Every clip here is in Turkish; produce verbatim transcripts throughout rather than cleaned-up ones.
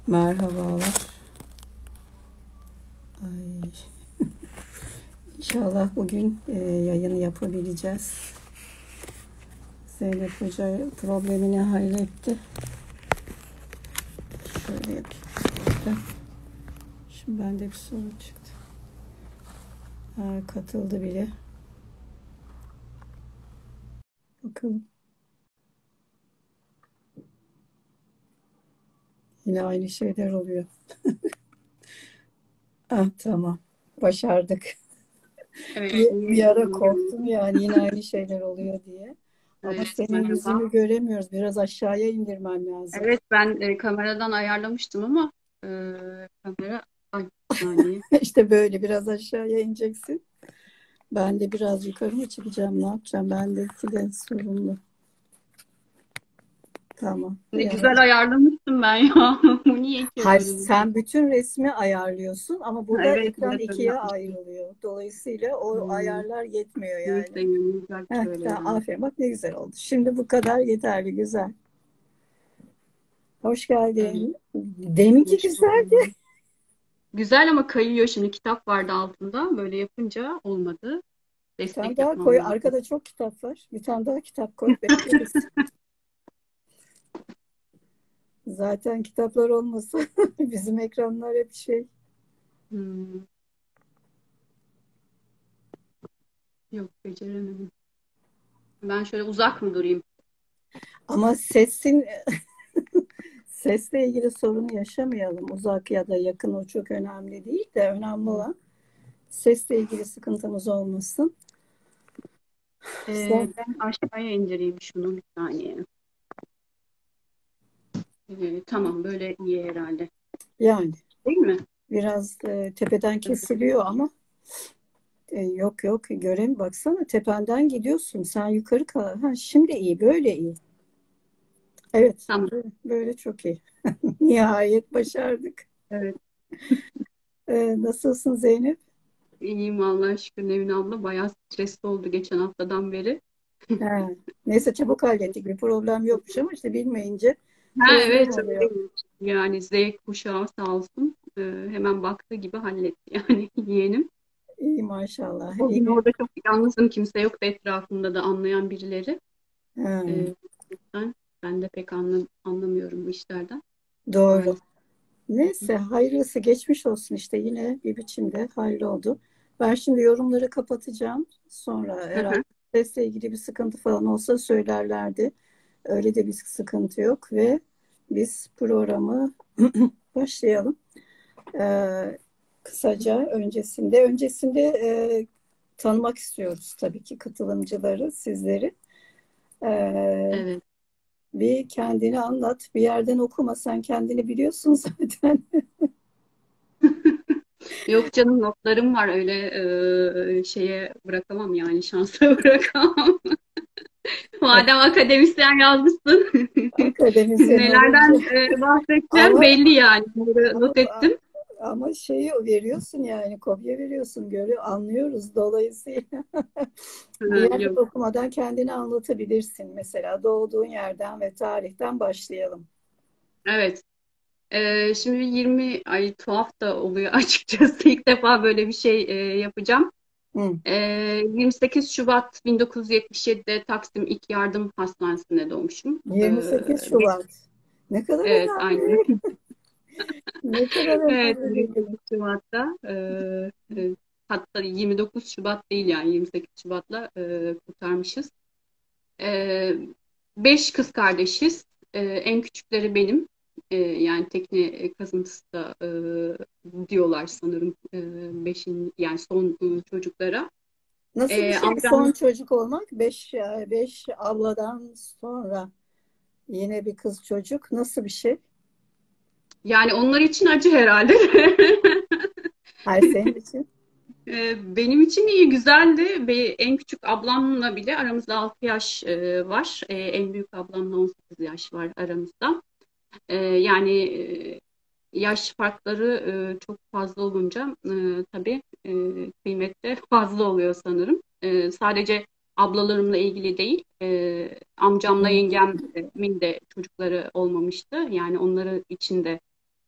Merhabalar. Ay, İnşallah bugün e, yayın yapabileceğiz. Zeynep Hoca problemini halletti. Şöyle yapayım. Şimdi bende bir sorun çıktı. Ha, katıldı bile. Bakalım. Yine aynı şeyler oluyor. Ah, tamam. Başardık. Evet, Bir, bir iyi. ara korktum yani yine aynı şeyler oluyor diye. Ama Evet, senin merhaba. yüzünü göremiyoruz. Biraz aşağıya indirmem lazım. Evet, ben e, kameradan ayarlamıştım ama e, kamera... Ay, bir saniye. İşte böyle biraz aşağıya ineceksin. Ben de biraz yukarı mı çıkacağım? Ne yapacağım? Bendeki de sorunlu. Tamam. Ne Yani, güzel ayarlamıştım ben ya. Bu niye ki hayır, böyle bir şey? sen bütün resmi ayarlıyorsun ama burada Evet, ekran evet, öyle ikiye yapmıştım. ayrılıyor. Dolayısıyla o Hmm, ayarlar yetmiyor neyse, yani. yanılacak Heh, şöyle tamam, yani. aferin. Bak ne güzel oldu. Şimdi bu kadar yeterli. Güzel. Hoş Evet, geldin. Deminki hoş güzeldi. buldum. Güzel ama kayıyor şimdi. Kitap vardı altında. Böyle yapınca olmadı. Bir tane Destek daha koy. yapmam lazım. Arkada çok kitap var. Bir tane daha kitap koy. Bekleriz. Zaten kitaplar olmasa bizim ekranlar hep şey. Hmm, yok, beceremedim. Ben şöyle uzak mı durayım? Ama sesin sesle ilgili sorun yaşamayalım. Uzak ya da yakın o çok önemli değil de önemli Hmm. olan sesle ilgili sıkıntımız olmasın. E, Sen, ben aşağıya indireyim şunu bir saniye. Ee, tamam, böyle iyi herhalde. yani Değil mi? biraz e, tepeden Evet. kesiliyor ama e, yok yok görem baksana tependen gidiyorsun. Sen yukarı kal. Ha, şimdi iyi böyle iyi. Evet Tamam. böyle, böyle çok iyi. Nihayet başardık. Evet. E, nasılsın Zeynep? İyiyim Allah'a şükür, Nevin abla. Bayağı stresli oldu geçen haftadan beri. Ha, neyse çabuk hallettik. Bir problem yokmuş ama işte bilmeyince Ha, problem evet, oluyor. öyleymiş. Yani Z kuşağı sağ olsun. Ee, hemen baktığı gibi halletti yani yeğenim. İyi maşallah. O gün İyi. orada çok yalnızım. Kimse yoktu etrafımda da anlayan birileri. Ha, Ee, ben, ben de pek anla, anlamıyorum bu işlerden. doğru. Maalesef. Neyse hayırlısı geçmiş olsun işte yine bir biçimde halloldu. Ben şimdi yorumları kapatacağım. Sonra Hı herhalde hı. sesle ilgili bir sıkıntı falan olsa söylerlerdi. Öyle de bir sıkıntı yok ve biz programı başlayalım. Ee, Kısaca öncesinde öncesinde e, tanımak istiyoruz tabii ki katılımcıları, sizleri. Ee, Evet. Bir kendini anlat. Bir yerden okuma. Sen kendini biliyorsun zaten. Yok canım, notlarım var, öyle e, şeye bırakamam yani, şansa bırakamam. Madem akademisyen yazmışsın, Akademisyen olunca nelerden e, bahsedeceğim ama belli yani. Bunları ama not ettim. ama şeyi veriyorsun yani kopya veriyorsun görüyor anlıyoruz dolayısıyla bir Ha, yerden yok. okumadan kendini anlatabilirsin mesela doğduğun yerden ve tarihten başlayalım. Evet. E, şimdi yirmi ay tuhaf da oluyor açıkçası. İlk defa böyle bir şey e, yapacağım. Hı. E, yirmi sekiz Şubat bin dokuz yüz yetmiş yedide Taksim İlk Yardım Hastanesi'nde doğmuşum. E, yirmi sekiz beş- Şubat. Ne kadar evet, aynen. önemli. Ne kadar Evet, önemli bir gün. yirmi sekiz Şubat'ta e, e, hatta yirmi dokuz Şubat değil, yani yirmi sekiz Şubat'la e, kurtarmışız. E, Beş kız kardeşiz. E, en küçükleri benim. E, yani tekne kazıntısı da e, diyorlar sanırım, e, beşin yani son e, çocuklara. Nasıl bir E, şey amcam son çocuk olmak? Beş, beş abladan sonra yine bir kız çocuk. Nasıl bir şey? yani onlar için acı herhalde. Her senin için. E, benim için iyi, güzeldi. Ve en küçük ablamla bile aramızda altı yaş e, var. E, en büyük ablamla on sekiz yaş var aramızda. E, yani e, yaş farkları e, çok fazla olunca e, tabii e, kıymet de fazla oluyor sanırım. E, sadece ablalarımla ilgili değil, e, amcamla Hı. yengemin de çocukları olmamıştı. Yani onları için de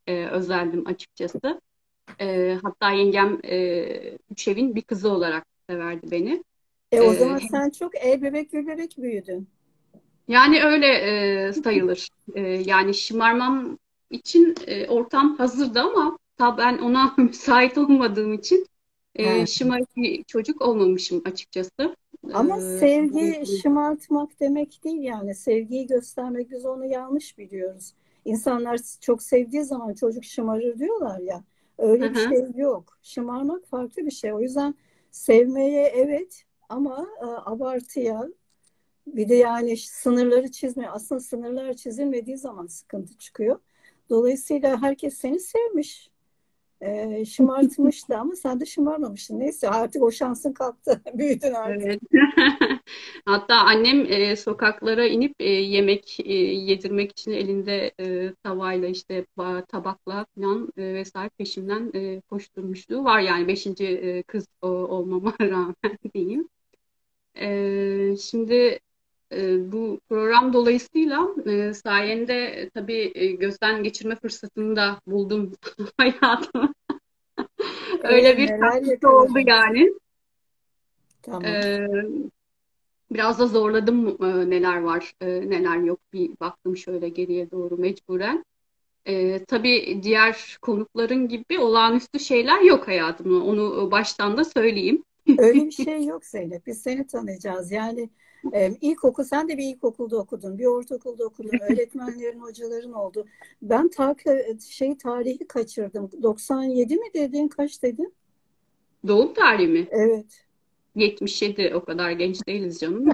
e, özendim açıkçası. E, hatta yengem e, üç evin bir kızı olarak severdi beni. E o E, zaman sen çok el bebek gül bebek büyüdün. Yani öyle e, sayılır. E, yani şımarmam için e, ortam hazırdı ama tabii ben ona müsait olmadığım için e, He. şımarık bir çocuk olmamışım açıkçası. E, Ama sevgi şımartmak demek değil yani. Sevgiyi göstermek, biz onu yanlış biliyoruz. İnsanlar çok sevdiği zaman çocuk şımarır diyorlar ya. hı Öyle bir hı. şey yok. Şımarmak farklı bir şey. O yüzden sevmeye evet, ama e, abartıya, bir de yani sınırları çizme. Aslında sınırlar çizilmediği zaman sıkıntı çıkıyor. Dolayısıyla herkes seni sevmiş. E, şımartmıştı ama sen de şımarmamıştın. Neyse, artık o şansın kalktı. Büyüdün artık. Evet. Hatta annem e, sokaklara inip e, yemek e, yedirmek için elinde e, tavayla işte ba- tabakla falan e, vesaire peşimden e, koşturmuşluğu var yani beşinci e, kız o- olmama rağmen diyeyim. E, şimdi e, bu program dolayısıyla e, sayende e, tabii e, gözden geçirme fırsatını da buldum hayatım. Öyle E, bir neler katkısı oldu yakaladın? yani. Tamam. E, Biraz da zorladım e, neler var, e, neler yok. Bir baktım şöyle geriye doğru mecburen. E, tabii diğer konukların gibi olağanüstü şeyler yok hayatımda. Onu baştan da söyleyeyim. Öyle bir şey yok Zeynep. Biz seni tanıyacağız. Yani e, ilkokul, sen de bir ilkokulda okudun, bir ortaokulda okudun, öğretmenlerin, hocaların oldu. Ben ta şey tarihi kaçırdım. doksan yedi mi dedin, kaç dedin? Doğum tarihi mi? Evet. yetmiş yedi, o kadar genç değiliz canım.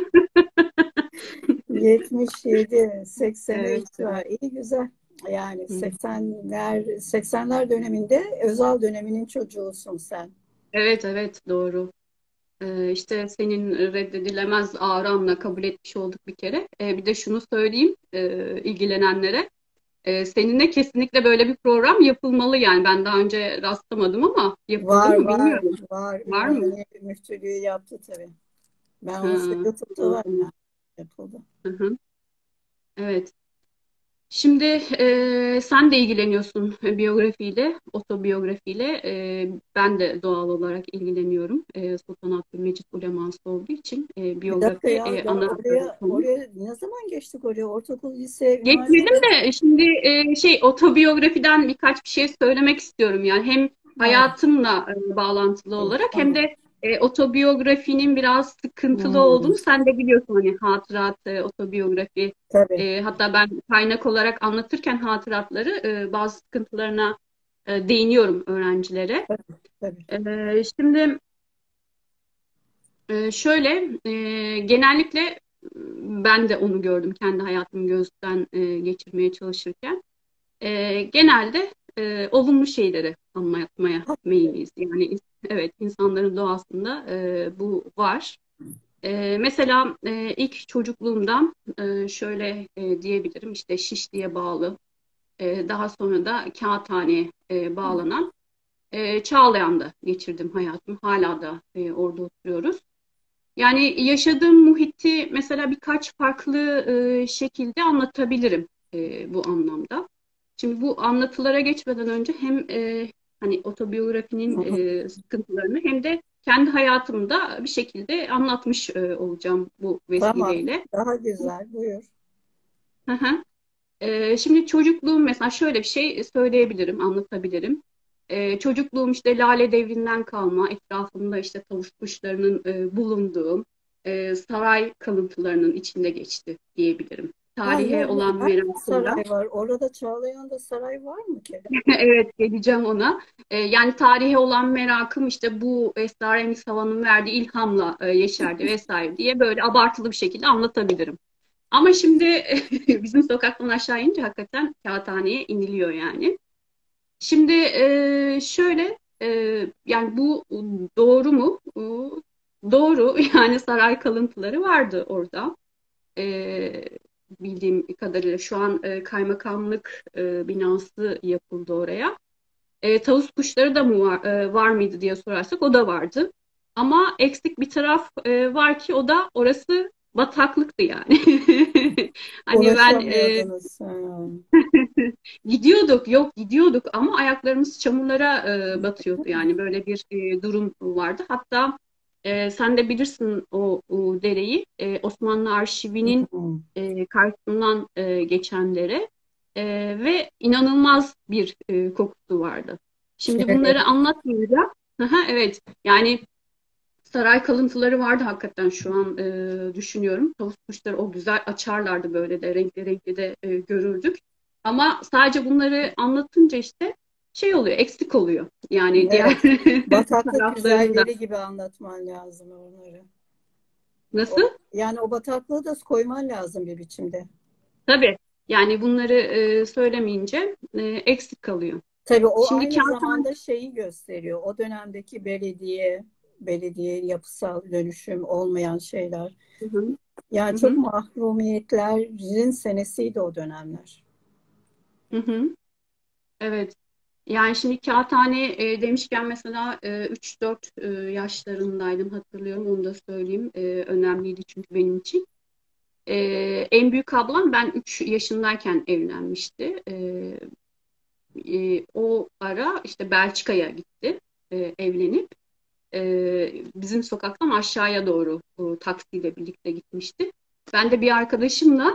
yetmiş yedi, seksene Evet, üç evet. var. İyi, güzel. Yani Hı hı. seksenler seksenler döneminde Özal döneminin çocuğusun sen. Evet, evet, doğru. Ee, işte senin reddedilemez ağrınla kabul etmiş olduk bir kere. Ee, bir de şunu söyleyeyim e, ilgilenenlere. Ee, seninle kesinlikle böyle bir program yapılmalı yani. Ben daha önce rastlamadım ama yapıldı Var mı var bilmiyorum. var. Var mı? Ümraniye Müftülüğü yaptı tabii. Ben Ha, onu YouTube'da var tamam. yani, yapıldı. Hı hı. Evet. Şimdi e, sen de ilgileniyorsun biyografiyle, otobiyografiyle. E, ben de doğal olarak ilgileniyorum. E, Sultan Abdülmecit uleması olduğu için e, Bir dakika biyografi ya, e, daha ana oraya konum. oraya ne zaman geçtik oraya? Ortaokul, lise, Geçmedim üniversite. de şimdi e, şey otobiyografiden birkaç bir şey söylemek istiyorum yani hem Ha, hayatımla e, bağlantılı olarak hem tamam. de e, otobiyografinin biraz sıkıntılı Hmm, olduğunu sen de biliyorsun hani hatırat, e, otobiyografi tabii, e, hatta ben kaynak olarak anlatırken hatıratları e, bazı sıkıntılarına e, değiniyorum öğrencilere. tabii, tabii. E, şimdi e, şöyle e, genellikle ben de onu gördüm kendi hayatımı gözden e, geçirmeye çalışırken. E, genelde e, olumlu şeyleri anlatmaya meyilliyiz. Yani evet insanların doğasında e, bu var. E, mesela e, ilk çocukluğumdan e, şöyle e, diyebilirim işte Şişli'ye bağlı e, daha sonra da Kağıthane'ye e, bağlanan e, Çağlayan'da geçirdim hayatımı. Hala da e, orada oturuyoruz. Yani yaşadığım muhiti mesela birkaç farklı e, şekilde anlatabilirim e, bu anlamda. Şimdi bu anlatılara geçmeden önce hem e, hani otobiyografinin e, sıkıntılarını hem de kendi hayatımda bir şekilde anlatmış e, olacağım bu Tamam. vesileyle. Daha güzel. Buyur. Hı hı. E, şimdi çocukluğum mesela şöyle bir şey söyleyebilirim, anlatabilirim. E, çocukluğum işte Lale Devri'nden kalma, etrafımda işte tavus kuşlarının e, bulunduğu e, saray kalıntılarının içinde geçti diyebilirim. Ha, Tarihe ne, ne, olan hangi merakımla. saray var? Orada Çağlayan'da saray var mı ki? Evet, geleceğim ona. E, yani tarihe olan merakım işte bu Esrarengiz Havan'ın verdiği ilhamla e, yeşerdi vesaire diye böyle abartılı bir şekilde anlatabilirim. Ama şimdi bizim sokaktan aşağı inince hakikaten kağıthaneye iniliyor yani. Şimdi e, şöyle e, yani bu doğru mu? E, Doğru yani saray kalıntıları vardı orada. E, Bildiğim kadarıyla şu an e, kaymakamlık e, binası yapıldı oraya. E, tavus kuşları da mı var, e, var mıydı diye sorarsak o da vardı. Ama eksik bir taraf e, var ki o da orası bataklıktı yani. Hani ben e, Ulaşamıyordunuz. Ha. gidiyorduk, yok gidiyorduk ama ayaklarımız çamurlara e, batıyordu. Yani böyle bir e, durum vardı. Hatta e, sen de bilirsin o, o dereyi. E, Osmanlı Arşivi'nin Hmm. e, karşısından e, geçen dere. E, ve inanılmaz bir e, kokusu vardı. Şimdi bunları Kirli. anlatmayınca, aha, evet yani saray kalıntıları vardı hakikaten şu an e, düşünüyorum. Tavus kuşları o güzel açarlardı böyle de renkli renkli de e, görürdük. Ama sadece bunları anlatınca işte şey oluyor, eksik oluyor. Yani diğer Evet. Bataklık taraflarında. güzelleri gibi anlatman lazım onları. O, Nasıl? yani o bataklığı da koyman lazım bir biçimde. Tabii. Yani bunları e, söylemeyince e, eksik kalıyor. Tabii o Şimdi aynı kağıthane. zamanda şeyi gösteriyor. O dönemdeki belediye, belediye yapısal dönüşüm olmayan şeyler. Hı hı, Yani hı çok hı, mahrumiyetlerin senesiydi o dönemler. hı hı. Evet. Yani şimdi kağıthane e, demişken mesela e, üç dört e, yaşlarındaydım hatırlıyorum onu da söyleyeyim. E, önemliydi çünkü benim için. E, En büyük ablam ben üç yaşındayken evlenmişti. E, e, o ara işte Belçika'ya gitti e, evlenip. E, bizim sokaktan aşağıya doğru o, taksiyle birlikte gitmişti. Ben de bir arkadaşımla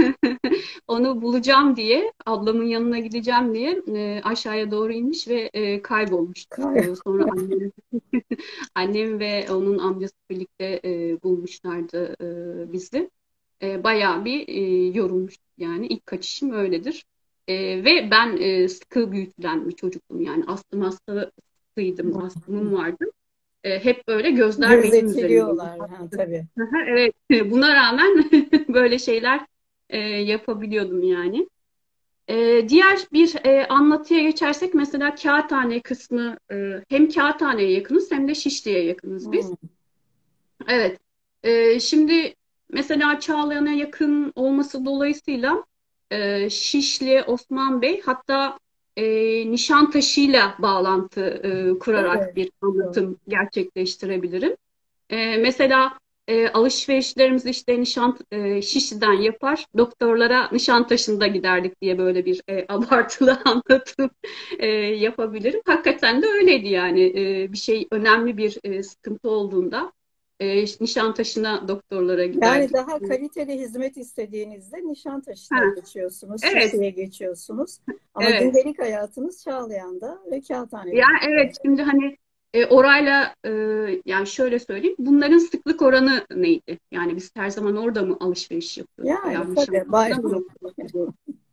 onu bulacağım diye, ablamın yanına gideceğim diye e, aşağıya doğru inmiş ve e, kaybolmuştuk. Kay- E, sonra annem, annem ve onun amcası birlikte e, bulmuşlardı e, bizi. E, bayağı bir e, yorulmuştuk yani. İlk kaçışım öyledir. E, ve ben e, sıkı büyütülen bir çocuktum yani. Astım hastasıydım, astımım vardı. E, hep böyle gözler benim üzerimdeydi. Gözetiliyorlar. Ha, tabii. Evet, buna rağmen böyle şeyler e, yapabiliyordum yani. E, diğer bir e, anlatıya geçersek mesela Kağıthane kısmı e, hem Kağıthane'ye yakınız hem de Şişli'ye yakınız biz. Hmm. Evet. E, şimdi mesela Çağlayan'a yakın olması dolayısıyla e, Şişli, Osman Bey hatta e, Nişantaşı'yla bağlantı e, kurarak Evet. bir Doğru. anlatım gerçekleştirebilirim. E, mesela e, alışverişlerimizi işte Nişan e, Şişli'den yapar, doktorlara Nişantaşı'nda giderdik diye böyle bir e, abartılı anlatım e, yapabilirim. Hakikaten de öyleydi yani. E, bir şey önemli bir e, sıkıntı olduğunda e, Nişantaşı'na doktorlara Yani giderdik. daha kaliteli hizmet istediğinizde Ha, Nişantaşı'na geçiyorsunuz, evet, Şişli'ye geçiyorsunuz. Ama evet. gündelik hayatınız Çağlayan'da ve Kağıthane'de Yani geçiyor. evet şimdi hani e, orayla e, yani şöyle söyleyeyim bunların sıklık oranı neydi? Yani biz her zaman orada mı alışveriş yapıyorduk veya Yani tabii Nişantaşı'nda bay mı doktor yapıyorduk?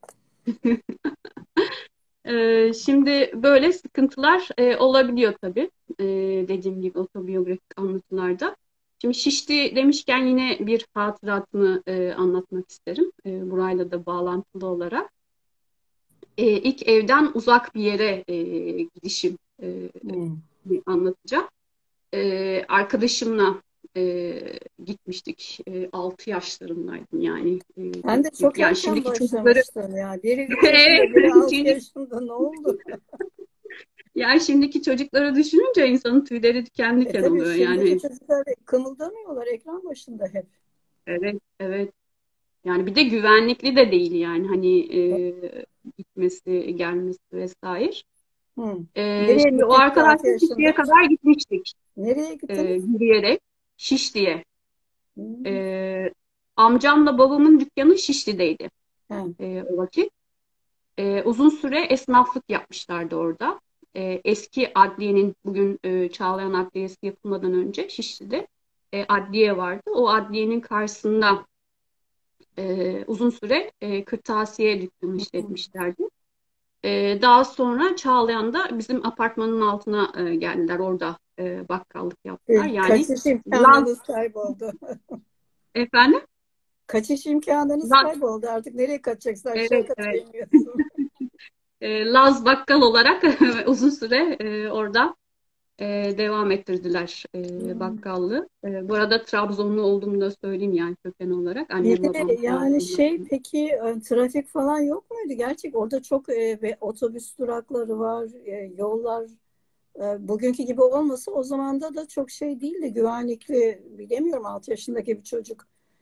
E, şimdi böyle sıkıntılar e, olabiliyor tabii. E, dediğim gibi otobiyografik anlatılarda. Şimdi Şişli demişken yine bir hatıratını e, anlatmak isterim. E, burayla da bağlantılı olarak. E, ilk evden uzak bir yere e, gidişim e, hmm. anlatacağım. Ee, arkadaşımla e, gitmiştik. E, altı yaşlarındaydım yani. E, Ben çok de büyük. çok Yani erken şimdiki çocukları başlamıştım ya. Biri üç evet, yaşında, biri altı şimdi, yaşında. Ne oldu? yani şimdiki çocukları düşününce insanın tüyleri diken E diken tabii oluyor şimdiki yani. çocuklar kımıldamıyorlar ekran başında hep. Evet, evet. Yani bir de güvenlikli de değil yani hani e, gitmesi, gelmesi vesaire. Hmm. E, Nereye şimdi o gitti altı arkadaşla Şişli'ye yaşında? kadar gitmiştik Nereye e, gittiniz? yürüyerek Şişli'ye. Hmm. E, Amcamla babamın dükkanı Şişli'deydi Ha. e, o vakit. E, uzun süre esnaflık yapmışlardı orada. E, eski adliyenin bugün e, Çağlayan Adliyesi yapılmadan önce Şişli'de e, adliye vardı. O adliyenin karşısında e, uzun süre e, kırtasiye dükkanı işletmişlerdi. E, daha sonra Çağlayan'da bizim apartmanın altına e, geldiler. Orada e, bakkallık yaptılar. E, Yani Kaçış Laz imkanınız kayboldu. efendim? Kaçış imkanınız Laz, kayboldu. Artık nereye kaçacaksın? Aşağı evet, kata evet. iniyorsun. E, Laz bakkal olarak uzun süre e, orada e, devam ettirdiler e, Hmm. bakkallığı. E, bu arada Trabzonlu olduğumu da söyleyeyim yani köken olarak. Bir Annem de babam yani Trabzonlu. şey peki e, trafik falan yok muydu? Gerçek orada çok e, ve otobüs durakları var, e, yollar e, bugünkü gibi olmasa o zamanda da çok şey değildi. Güvenlikli bilemiyorum altı yaşındaki bir çocuk.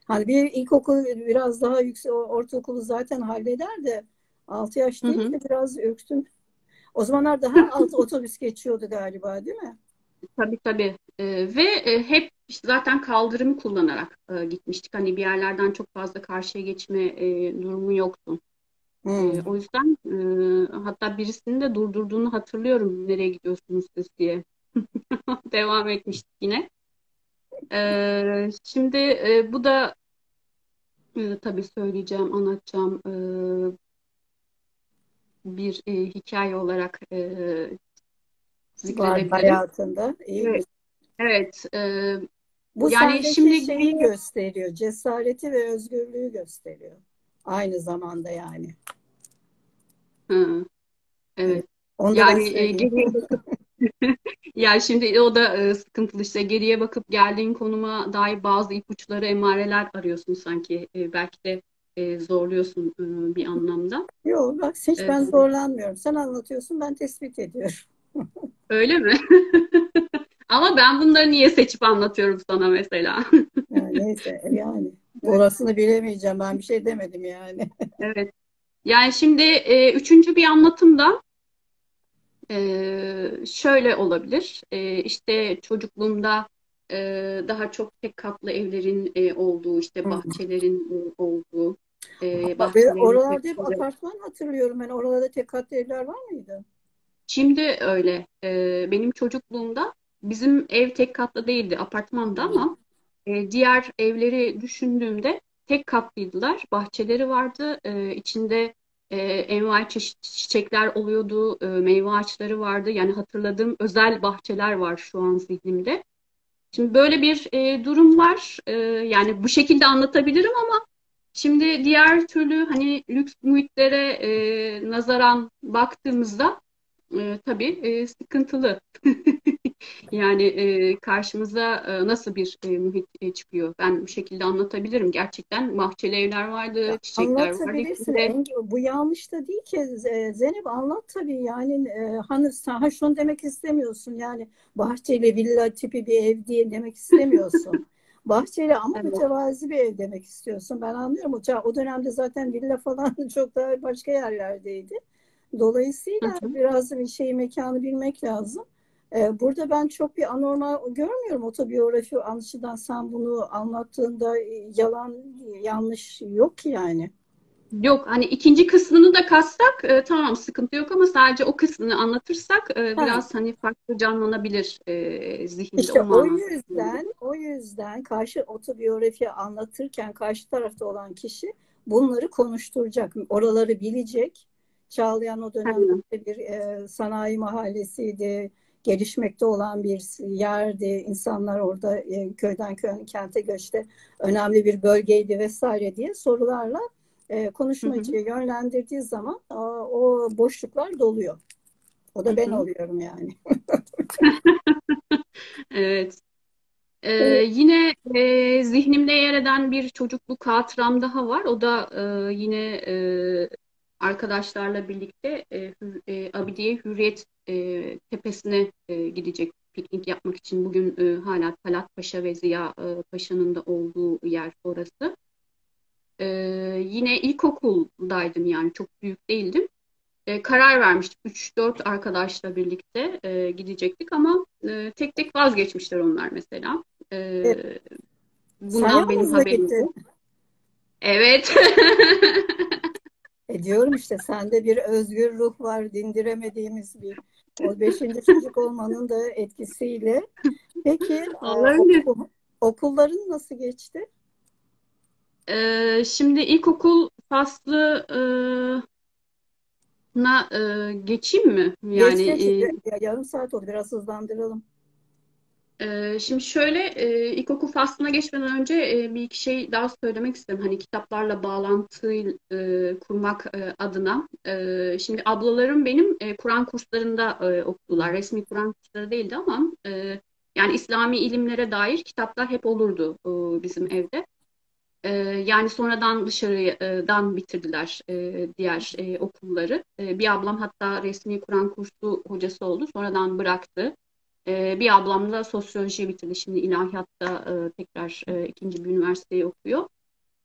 Hani bir ilkokul biraz daha yüksek, ortaokulu zaten halleder de altı yaş Hı hı. deyince biraz ürktüm. O zamanlar daha altı otobüs geçiyordu galiba, değil mi? Tabii tabii. Ee, ve e, hep işte zaten kaldırımı kullanarak e, gitmiştik. Hani bir yerlerden çok fazla karşıya geçme e, durumu yoktu. Hmm. E, o yüzden e, hatta birisinin de durdurduğunu hatırlıyorum. Nereye gidiyorsunuz siz diye. Devam etmiştik yine. E, şimdi e, bu da e, tabii söyleyeceğim, anlatacağım e, bir e, hikaye olarak e, Var zikredebilirim. hayatında. İyi, Evet, güzel. evet. E, Bu yani sendeki şimdi şeyi gösteriyor. Cesareti ve özgürlüğü gösteriyor. Aynı zamanda yani. Hı, Evet. evet. Onu da ben Yani e, söyleyeyim. geriye bakıp yani şimdi o da e, sıkıntılı işte geriye bakıp geldiğin konuma dair bazı ipuçları, emareler arıyorsun sanki. E, belki de e, zorluyorsun e, bir anlamda. Yok bak, hiç E, ben zorlanmıyorum. Sen anlatıyorsun, ben tespit ediyorum. öyle mi? Ama ben bunları niye seçip anlatıyorum sana mesela? Yani neyse yani. Orasını bilemeyeceğim. Ben bir şey demedim yani. Evet. Yani şimdi e, üçüncü bir anlatımda e, şöyle olabilir. E, işte çocukluğumda e, daha çok tek katlı evlerin e, olduğu, işte bahçelerin e, olduğu, e, Ama böyle bahçelerin oralarda hep içerisinde. apartman hatırlıyorum. Ben oralarda tek katlı evler var mıydı? Şimdi öyle. E, benim çocukluğumda bizim ev tek katlı değildi, apartmanda ama e, diğer evleri düşündüğümde tek katlıydılar. Bahçeleri vardı. E, içinde e, envai çeşit çiçekler oluyordu. E, meyve ağaçları vardı. Yani hatırladığım özel bahçeler var şu an zihnimde. Şimdi böyle bir e, durum var. E, yani bu şekilde anlatabilirim ama şimdi diğer türlü hani lüks muhitlere e, nazaran baktığımızda e, tabii e, sıkıntılı. Yani e, karşımıza e, nasıl bir e, muhit e, çıkıyor? Ben bu şekilde anlatabilirim. Gerçekten bahçeli evler vardı, Ya çiçekler vardı. anlatabilirsin. İçinde En, bu yanlış da değil ki. Z- Zeynep, anlat tabii yani. E, hani sen ha şunu demek istemiyorsun yani, bahçeli villa tipi bir ev diye demek istemiyorsun. Bahçeli ama evet. mütevazi bir ev demek istiyorsun. Ben anlıyorum. O, ça- o dönemde zaten villa falan çok daha başka yerlerdeydi. Hı Dolayısıyla hı. biraz bir şeyi, mekanı bilmek lazım. Ee, burada ben çok bir anormal görmüyorum otobiyografi açıdan. Sen bunu anlattığında e, yalan, yanlış yok ki yani. Yok hani ikinci kısmını da katsak e, tamam sıkıntı yok ama sadece o kısmını anlatırsak e, Ha, biraz hani farklı canlanabilir e, zihinde işte o o manada. yüzden o yüzden karşı otobiyografi anlatırken karşı tarafta olan kişi bunları konuşturacak. Oraları bilecek. Çağlayan o dönemde Hı bir e, sanayi mahallesiydi. Gelişmekte olan bir yerdi. İnsanlar orada e, köyden köy, kente göçte önemli bir bölgeydi vesaire diye sorularla e, hı. Hı konuşmacıyı yönlendirdiği zaman o, o boşluklar doluyor. O da ben hı. oluyorum yani. Evet. Ee, Evet. yine e, zihnimde yer eden bir çocukluk hatıram daha var. O da e, yine e, arkadaşlarla birlikte e, Hür- e, Abidiye Hürriyet e, Tepesi'ne e, gidecek piknik yapmak için. Bugün e, hala Talat Paşa ve Ziya e, Paşa'nın da olduğu yer orası. E, yine ilkokuldaydım yani çok büyük değildim. E, karar vermiştik. Üç dört arkadaşla birlikte e, gidecektik ama e, tek tek vazgeçmişler onlar mesela. Evet. E, Sen bundan benim yalnız mı haberim gittin? yok. Evet. E diyorum işte, sende bir özgür ruh var, dindiremediğimiz bir. O beşinci çocuk olmanın da etkisiyle. Peki e, Olabilir. okul, okulların nasıl geçti? E, şimdi ilkokul faslına e, geçeyim mi? Yani Geç geç, e, ya- yarım saat oldu, biraz hızlandıralım. Ee, şimdi şöyle e, ilkokul faslına geçmeden önce e, bir iki şey daha söylemek isterim. Hani kitaplarla bağlantı e, kurmak e, adına. E, şimdi ablalarım benim e, Kur'an kurslarında e, okudular. Resmi Kur'an kursları değildi ama e, yani İslami ilimlere dair kitaplar hep olurdu e, bizim evde. E, yani sonradan dışarıdan bitirdiler e, diğer e, okulları. E, bir ablam hatta resmi Kur'an kursu hocası oldu. Sonradan bıraktı. Ee, bir ablam da sosyoloji bitirdi. Şimdi ilahiyatta e, tekrar e, ikinci bir üniversiteyi okuyor.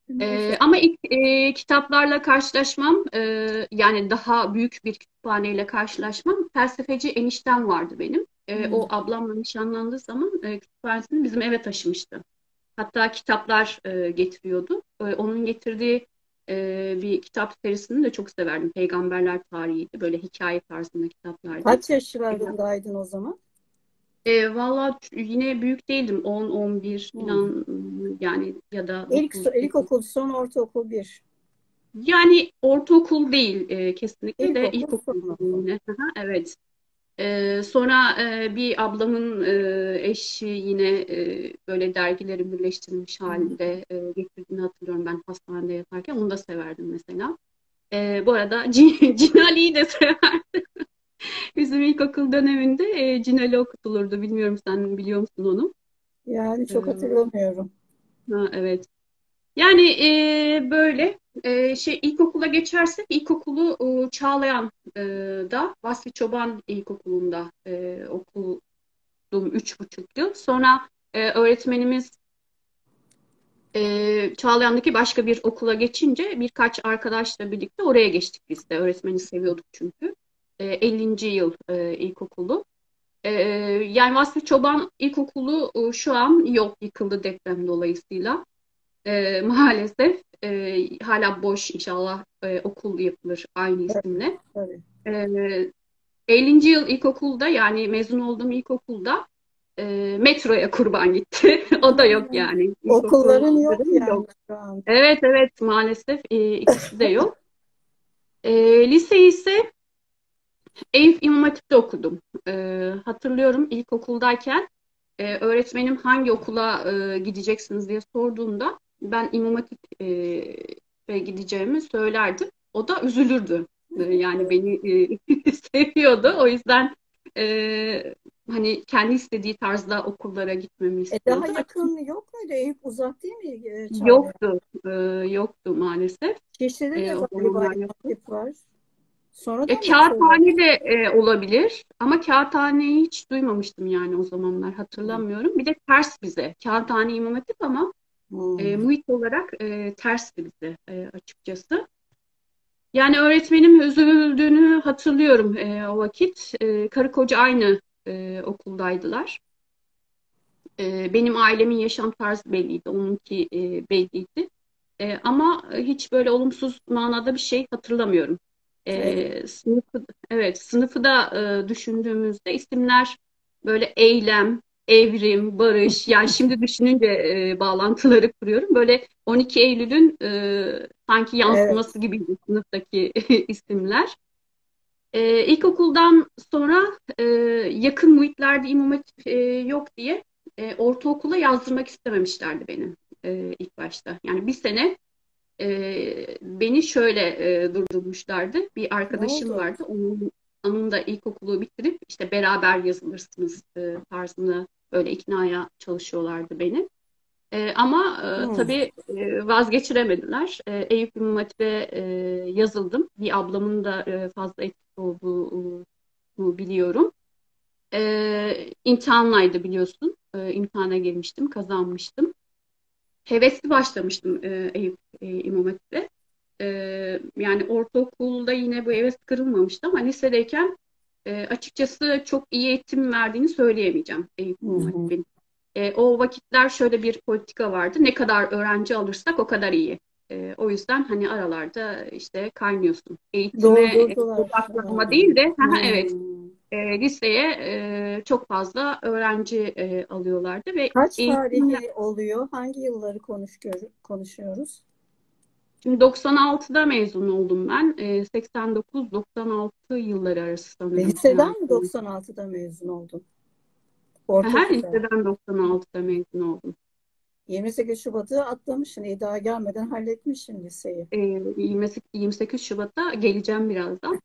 E, Üniversite. ama ilk e, kitaplarla karşılaşmam, e, yani daha büyük bir kütüphaneyle karşılaşmam, felsefeci eniştem vardı benim. E, Hmm. o ablamla nişanlandığı zaman e, kütüphanesini bizim eve taşımıştı. Hatta kitaplar e, getiriyordu. E, onun getirdiği e, bir kitap serisini de çok severdim. Peygamberler tarihiydi. Böyle hikaye tarzında kitaplardı. Kaç E, yaşlarındaydın o zaman? e, valla yine büyük değildim. on on bir Hmm. falan, yani ya da İlk, dokuz. ilkokul, son ortaokul bir. Yani ortaokul değil, e, kesinlikle de İlkokul, ilkokul son okul. yine. Aha, evet. E, sonra e, bir ablamın e, eşi yine e, böyle dergileri birleştirilmiş Hmm. halinde e, getirdiğini hatırlıyorum ben hastanede yatarken. Onu da severdim mesela. E, bu arada Cin, Cinali'yi de severdim. Bizim ilkokul döneminde e, Cinali okutulurdu. Bilmiyorum, sen biliyor musun onu? Yani çok E, hatırlamıyorum. ha, evet. Yani e, böyle e, şey ilkokula geçersek ilkokulu e, Çağlayan'da Vasfi Çoban İlkokulu'nda e, okudum üç buçuk yıl. Sonra e, öğretmenimiz e, Çağlayan'daki başka bir okula geçince birkaç arkadaşla birlikte oraya geçtik biz de. Öğretmeni seviyorduk çünkü. E, ellinci yıl e, ilkokulu. E, Yani Vasfi Çoban İlkokulu e, şu an yok, yıkıldı deprem dolayısıyla. E, maalesef e, hala boş, inşallah e, okul yapılır aynı Tabii, isimle. tabii. E, ellinci yıl ilkokulda, yani mezun olduğum ilkokulda e, metroya kurban gitti. O da yok Hmm. yani. Okulların yok İlkokulların yani yok. şu an. Evet, evet, maalesef e, ikisi de yok. E, Lise ise Eyüp İmam Hatip'te okudum. E, hatırlıyorum, ilkokuldayken e, öğretmenim hangi okula e, gideceksiniz diye sorduğunda ben İmam Hatip'e gideceğimi söylerdim. O da üzülürdü. E, yani beni e, seviyordu. O yüzden e, hani kendi istediği tarzda okullara gitmemi E daha istiyordu. yakın yok muydu? Eyüp uzak değil mi e, Çağlayan? Yoktu, e, yoktu maalesef. Şişli'de E, de o galiba zamanlar İmam yoktu. Hatip var. E, Sonradan mı açıyorlar? kağıthane de e, olabilir ama kağıthaneyi hiç duymamıştım yani o zamanlar, Hmm. hatırlamıyorum. Bir de ters bize. Kağıthane İmam Hatip ama e, Hmm. muhit olarak e, tersti bize e, açıkçası. Yani öğretmenim üzüldüğünü hatırlıyorum e, o vakit. E, karı koca aynı e, okuldaydılar. E, benim ailemin yaşam tarzı belliydi, onunki e, belliydi. E, ama hiç böyle olumsuz manada bir şey hatırlamıyorum. Evet. E, sınıfı, evet, sınıfı da e, düşündüğümüzde isimler böyle eylem, evrim, barış. Yani şimdi düşününce e, bağlantıları kuruyorum. Böyle on iki Eylül'ün e, sanki Evet. yansıması gibiydi sınıftaki isimler. E, ilkokuldan sonra e, yakın muhitlerde İmam Hatip e, yok diye e, ortaokula yazdırmak istememişlerdi beni e, ilk başta. Yani bir sene e, beni şöyle e, durdurmuşlardı. Bir Ne arkadaşım oldu? vardı. Onun, onun da ilkokulu bitirip işte beraber yazılırsınız e, tarzında böyle iknaya çalışıyorlardı beni. E, ama e, Hmm. tabii e, vazgeçiremediler. E, Eyüp İmam Hatip'e e, yazıldım. Bir ablamın da e, fazla etkisi olduğunu biliyorum. E, imtihanlaydı biliyorsun. E, imtihana girmiştim, kazanmıştım. Hevesli başlamıştım e, Eyüp e, İmam Hatip'e. E, Yani ortaokulda yine bu heves kırılmamıştı ama lisedeyken e, açıkçası çok iyi eğitim verdiğini söyleyemeyeceğim Eyüp Hı İmam hı. Hatip'in. E, o vakitler şöyle bir politika vardı. Ne kadar öğrenci alırsak o kadar iyi. E, o yüzden hani aralarda işte kaynıyorsun. Eğitime Doldurdular. odaklanma Hmm. değil de evet, Hmm. e, liseye e, çok fazla öğrenci e, alıyorlardı ve Kaç eğitim. tarihi oluyor? Hangi yılları konuşuyor, konuşuyoruz? Şimdi doksan altıda mezun oldum ben. E, seksen dokuz doksan altı yılları arası sanırım Liseden mi herhalde. doksan altıda mezun oldun? Aha, Ortaokulda. liseden doksan altıda mezun oldum. yirmi sekiz Şubat'ı atlamışsın. İyi daha gelmeden halletmişsin liseyi. E, yirmi sekiz, yirmi sekiz Şubat'a geleceğim birazdan.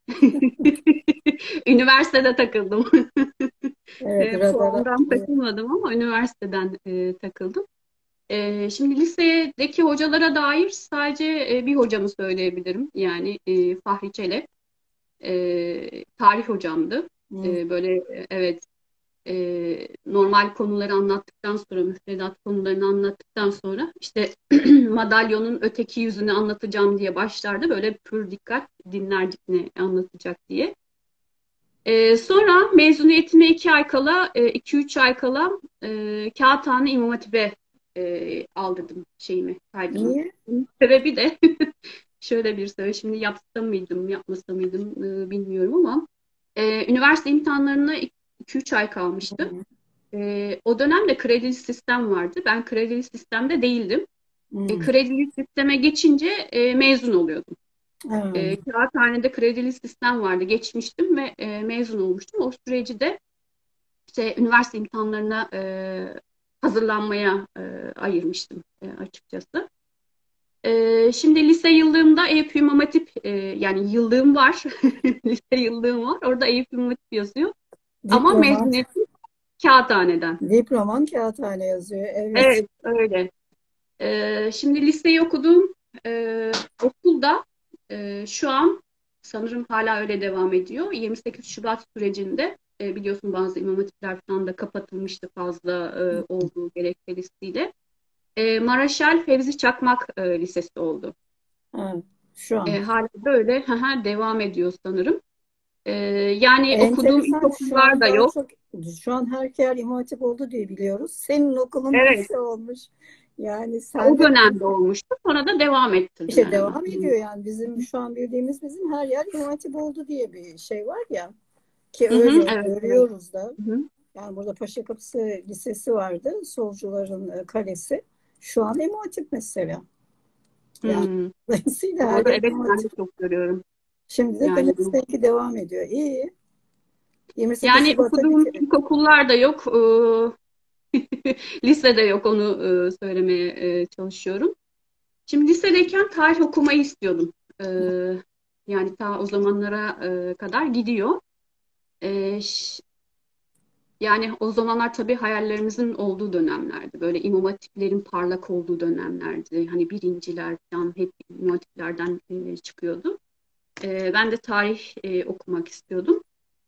Üniversitede takıldım. Evet, E, radara. puandan Evet. takılmadım ama üniversiteden e, takıldım. E, şimdi lisedeki hocalara dair sadece e, bir hocamı söyleyebilirim. Yani e, Fahri Çelebi. E, tarih hocamdı. Hmm. E, böyle e, evet. e, normal konuları anlattıktan sonra, müfredat konularını anlattıktan sonra işte madalyonun öteki yüzünü anlatacağım diye başlardı. Böyle pür dikkat dinlerdik ne anlatacak diye. E, sonra mezuniyetime iki ay kala, e, iki üç ay kala e, Kağıthane İmam Hatip'e e, aldırdım şeyimi, kaydımı. Niye? Bunun sebebi de şöyle bir sebebi. Şimdi yapsa mıydım, yapmasa mıydım e, bilmiyorum ama e, üniversite imtihanlarına iki üç ay kalmıştı. Hı. E, o dönemde kredili sistem vardı. Ben kredili sistemde değildim. E, Hı. kredili sisteme geçince e, mezun oluyordum. Ha. E, kağıthanede kredili sistem vardı. Geçmiştim ve e, mezun olmuştum. O süreci de işte üniversite imtihanlarına e, hazırlanmaya e, ayırmıştım e, açıkçası. E, şimdi lise yıllığımda Eyüp İmam Hatip, e, yani yıllığım var. Lise yıllığım var. Orada Eyüp İmam Hatip yazıyor. Ama Diploman, mezuniyetim Kağıthane'den. diploman kağıthane yazıyor. Evet. Evet, öyle. Ee, şimdi liseyi okuduğum e, okulda e, şu an sanırım hala öyle devam ediyor. yirmi sekiz Şubat sürecinde e, biliyorsun bazı imam hatipler falan da kapatılmıştı fazla e, olduğu gerekçesiyle. E, Maraşal Fevzi Çakmak e, Lisesi oldu. Ha. Şu E, an. hala böyle haha, devam ediyor sanırım. E, yani okuduğum Enteresan. Şu ilkokullar an da daha yok. çok, şu an her yer İmam Hatip oldu diye biliyoruz. Senin okulun Evet, lise olmuş. Yani o sende dönemde olmuştu. Sonra da devam işte ettirdiler ama. devam ediyor yani. Bizim şu an bildiğimiz bizim her yer İmam Hatip oldu diye bir şey var ya. Ki Hı hı, öyle evet, evet. görüyoruz da. Hı hı. Yani burada Paşa Kapısı Lisesi vardı. Solcuların e, kalesi. Şu an İmam Hatip mesela. Yani Hmm. dolayısıyla her Doğru, yer evet İmam ben de Hatip. çok görüyorum. Şimdi de Yani demek ki devam ediyor. İyi. yirmi sekiz yani Şubat'a okuduğum bitirin. ilkokullar da yok, eee, lisede yok onu eee, söylemeye eee, çalışıyorum. Şimdi lisedeyken tarih okumayı istiyordum. Eee, yani ta o zamanlara eee, kadar gidiyor. Eee, ş- yani o zamanlar tabii hayallerimizin olduğu dönemlerdi. Böyle imam hatiplerin parlak olduğu dönemlerdi. Hani birinciler falan hep imam hatiplerden eee, çıkıyordu. Eee, ben de tarih eee, okumak istiyordum.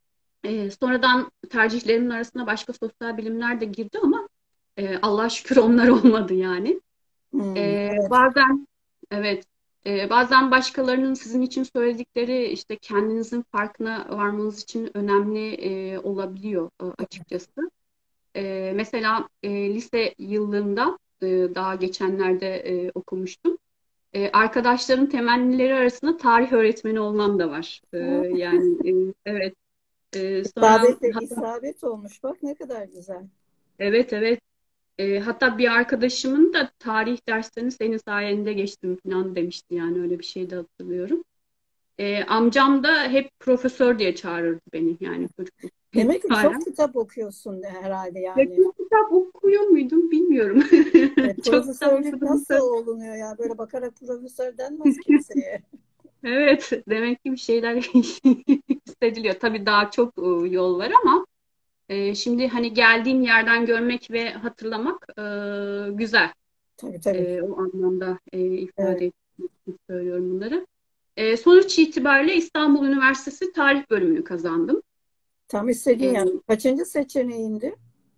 E, sonradan tercihlerimin arasına başka sosyal bilimler de girdi ama e, Allah'a şükür onlar olmadı yani. Hmm, E, evet. bazen evet, e, bazen başkalarının sizin için söyledikleri işte kendinizin farkına varmanız için önemli e, olabiliyor e, açıkçası. E, mesela e, lise yıllığında e, daha geçenlerde e, okumuştum. E, arkadaşlarım temennileri arasında tarih öğretmeni olmam da var. E, Ha, yani e, evet. E, sonra isabet, hatta isabet olmuş. Bak ne kadar güzel. evet, evet. E, hatta bir arkadaşımın da tarih derslerini senin sayende geçtim falan demişti yani öyle bir şey de hatırlıyorum. E, amcam da hep profesör diye çağırırdı beni yani çocukluk Demek ki çok itibaren. kitap okuyorsun herhalde Ya yani. çok kitap okuyor muydum bilmiyorum. E, Çok kitap profesörlük okudum nasıl tabii. olunuyor ya? Böyle bakarak profesör denmez kimseye. Evet, demek ki bir şeyler hissediliyor. Tabii daha çok e, yol var ama e, şimdi hani geldiğim yerden görmek ve hatırlamak e, güzel. Tabii tabii. E, o anlamda e, Evet. ifade etmek için söylüyorum bunları. E, sonuç itibariyle İstanbul Üniversitesi Tarih bölümünü kazandım. Tam istediğin E, yani. Kaçıncı seçeneğindi?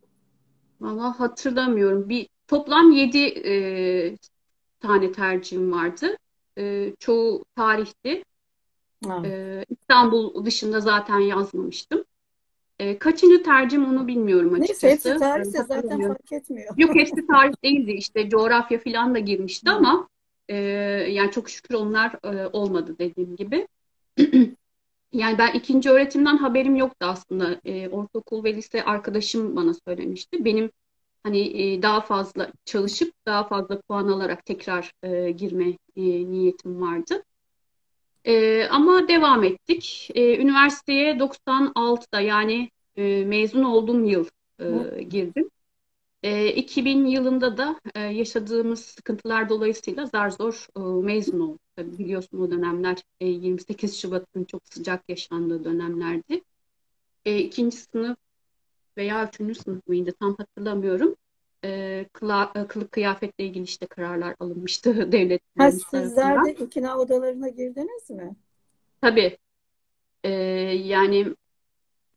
Valla hatırlamıyorum. Bir toplam yedi e, tane tercihim vardı. E, çoğu tarihti. Ha. E, İstanbul dışında zaten yazmamıştım. E, kaçıncı tercihim onu bilmiyorum Neyse hepsi açıkçası. E, tarihse zaten hatırlamıyorum. fark etmiyor. Yok hepsi tarih değildi. İşte coğrafya falan da girmişti Hı. ama e, yani çok şükür onlar e, olmadı dediğim gibi. Yani ben ikinci öğretimden haberim yoktu aslında. E, ortaokul ve lise arkadaşım bana söylemişti. Benim hani e, daha fazla çalışıp daha fazla puan alarak tekrar e, girme e, niyetim vardı. E, ama devam ettik. E, üniversiteye doksan altıda yani e, mezun olduğum yıl Hı. e, girdim. E, iki bin yılında da e, yaşadığımız sıkıntılar dolayısıyla zar zor e, mezun olduk. Tabii biliyorsun o dönemler e, yirmi sekiz Şubat'ın çok sıcak yaşandığı dönemlerdi. E, ikinci sınıf veya üçüncü sınıf mıydı tam hatırlamıyorum. E, kıla, e, kılık kıyafetle ilgili işte kararlar alınmıştı Ha, devletlerimiz sizler de tarafından. ikna odalarına girdiniz mi? Tabii e, yani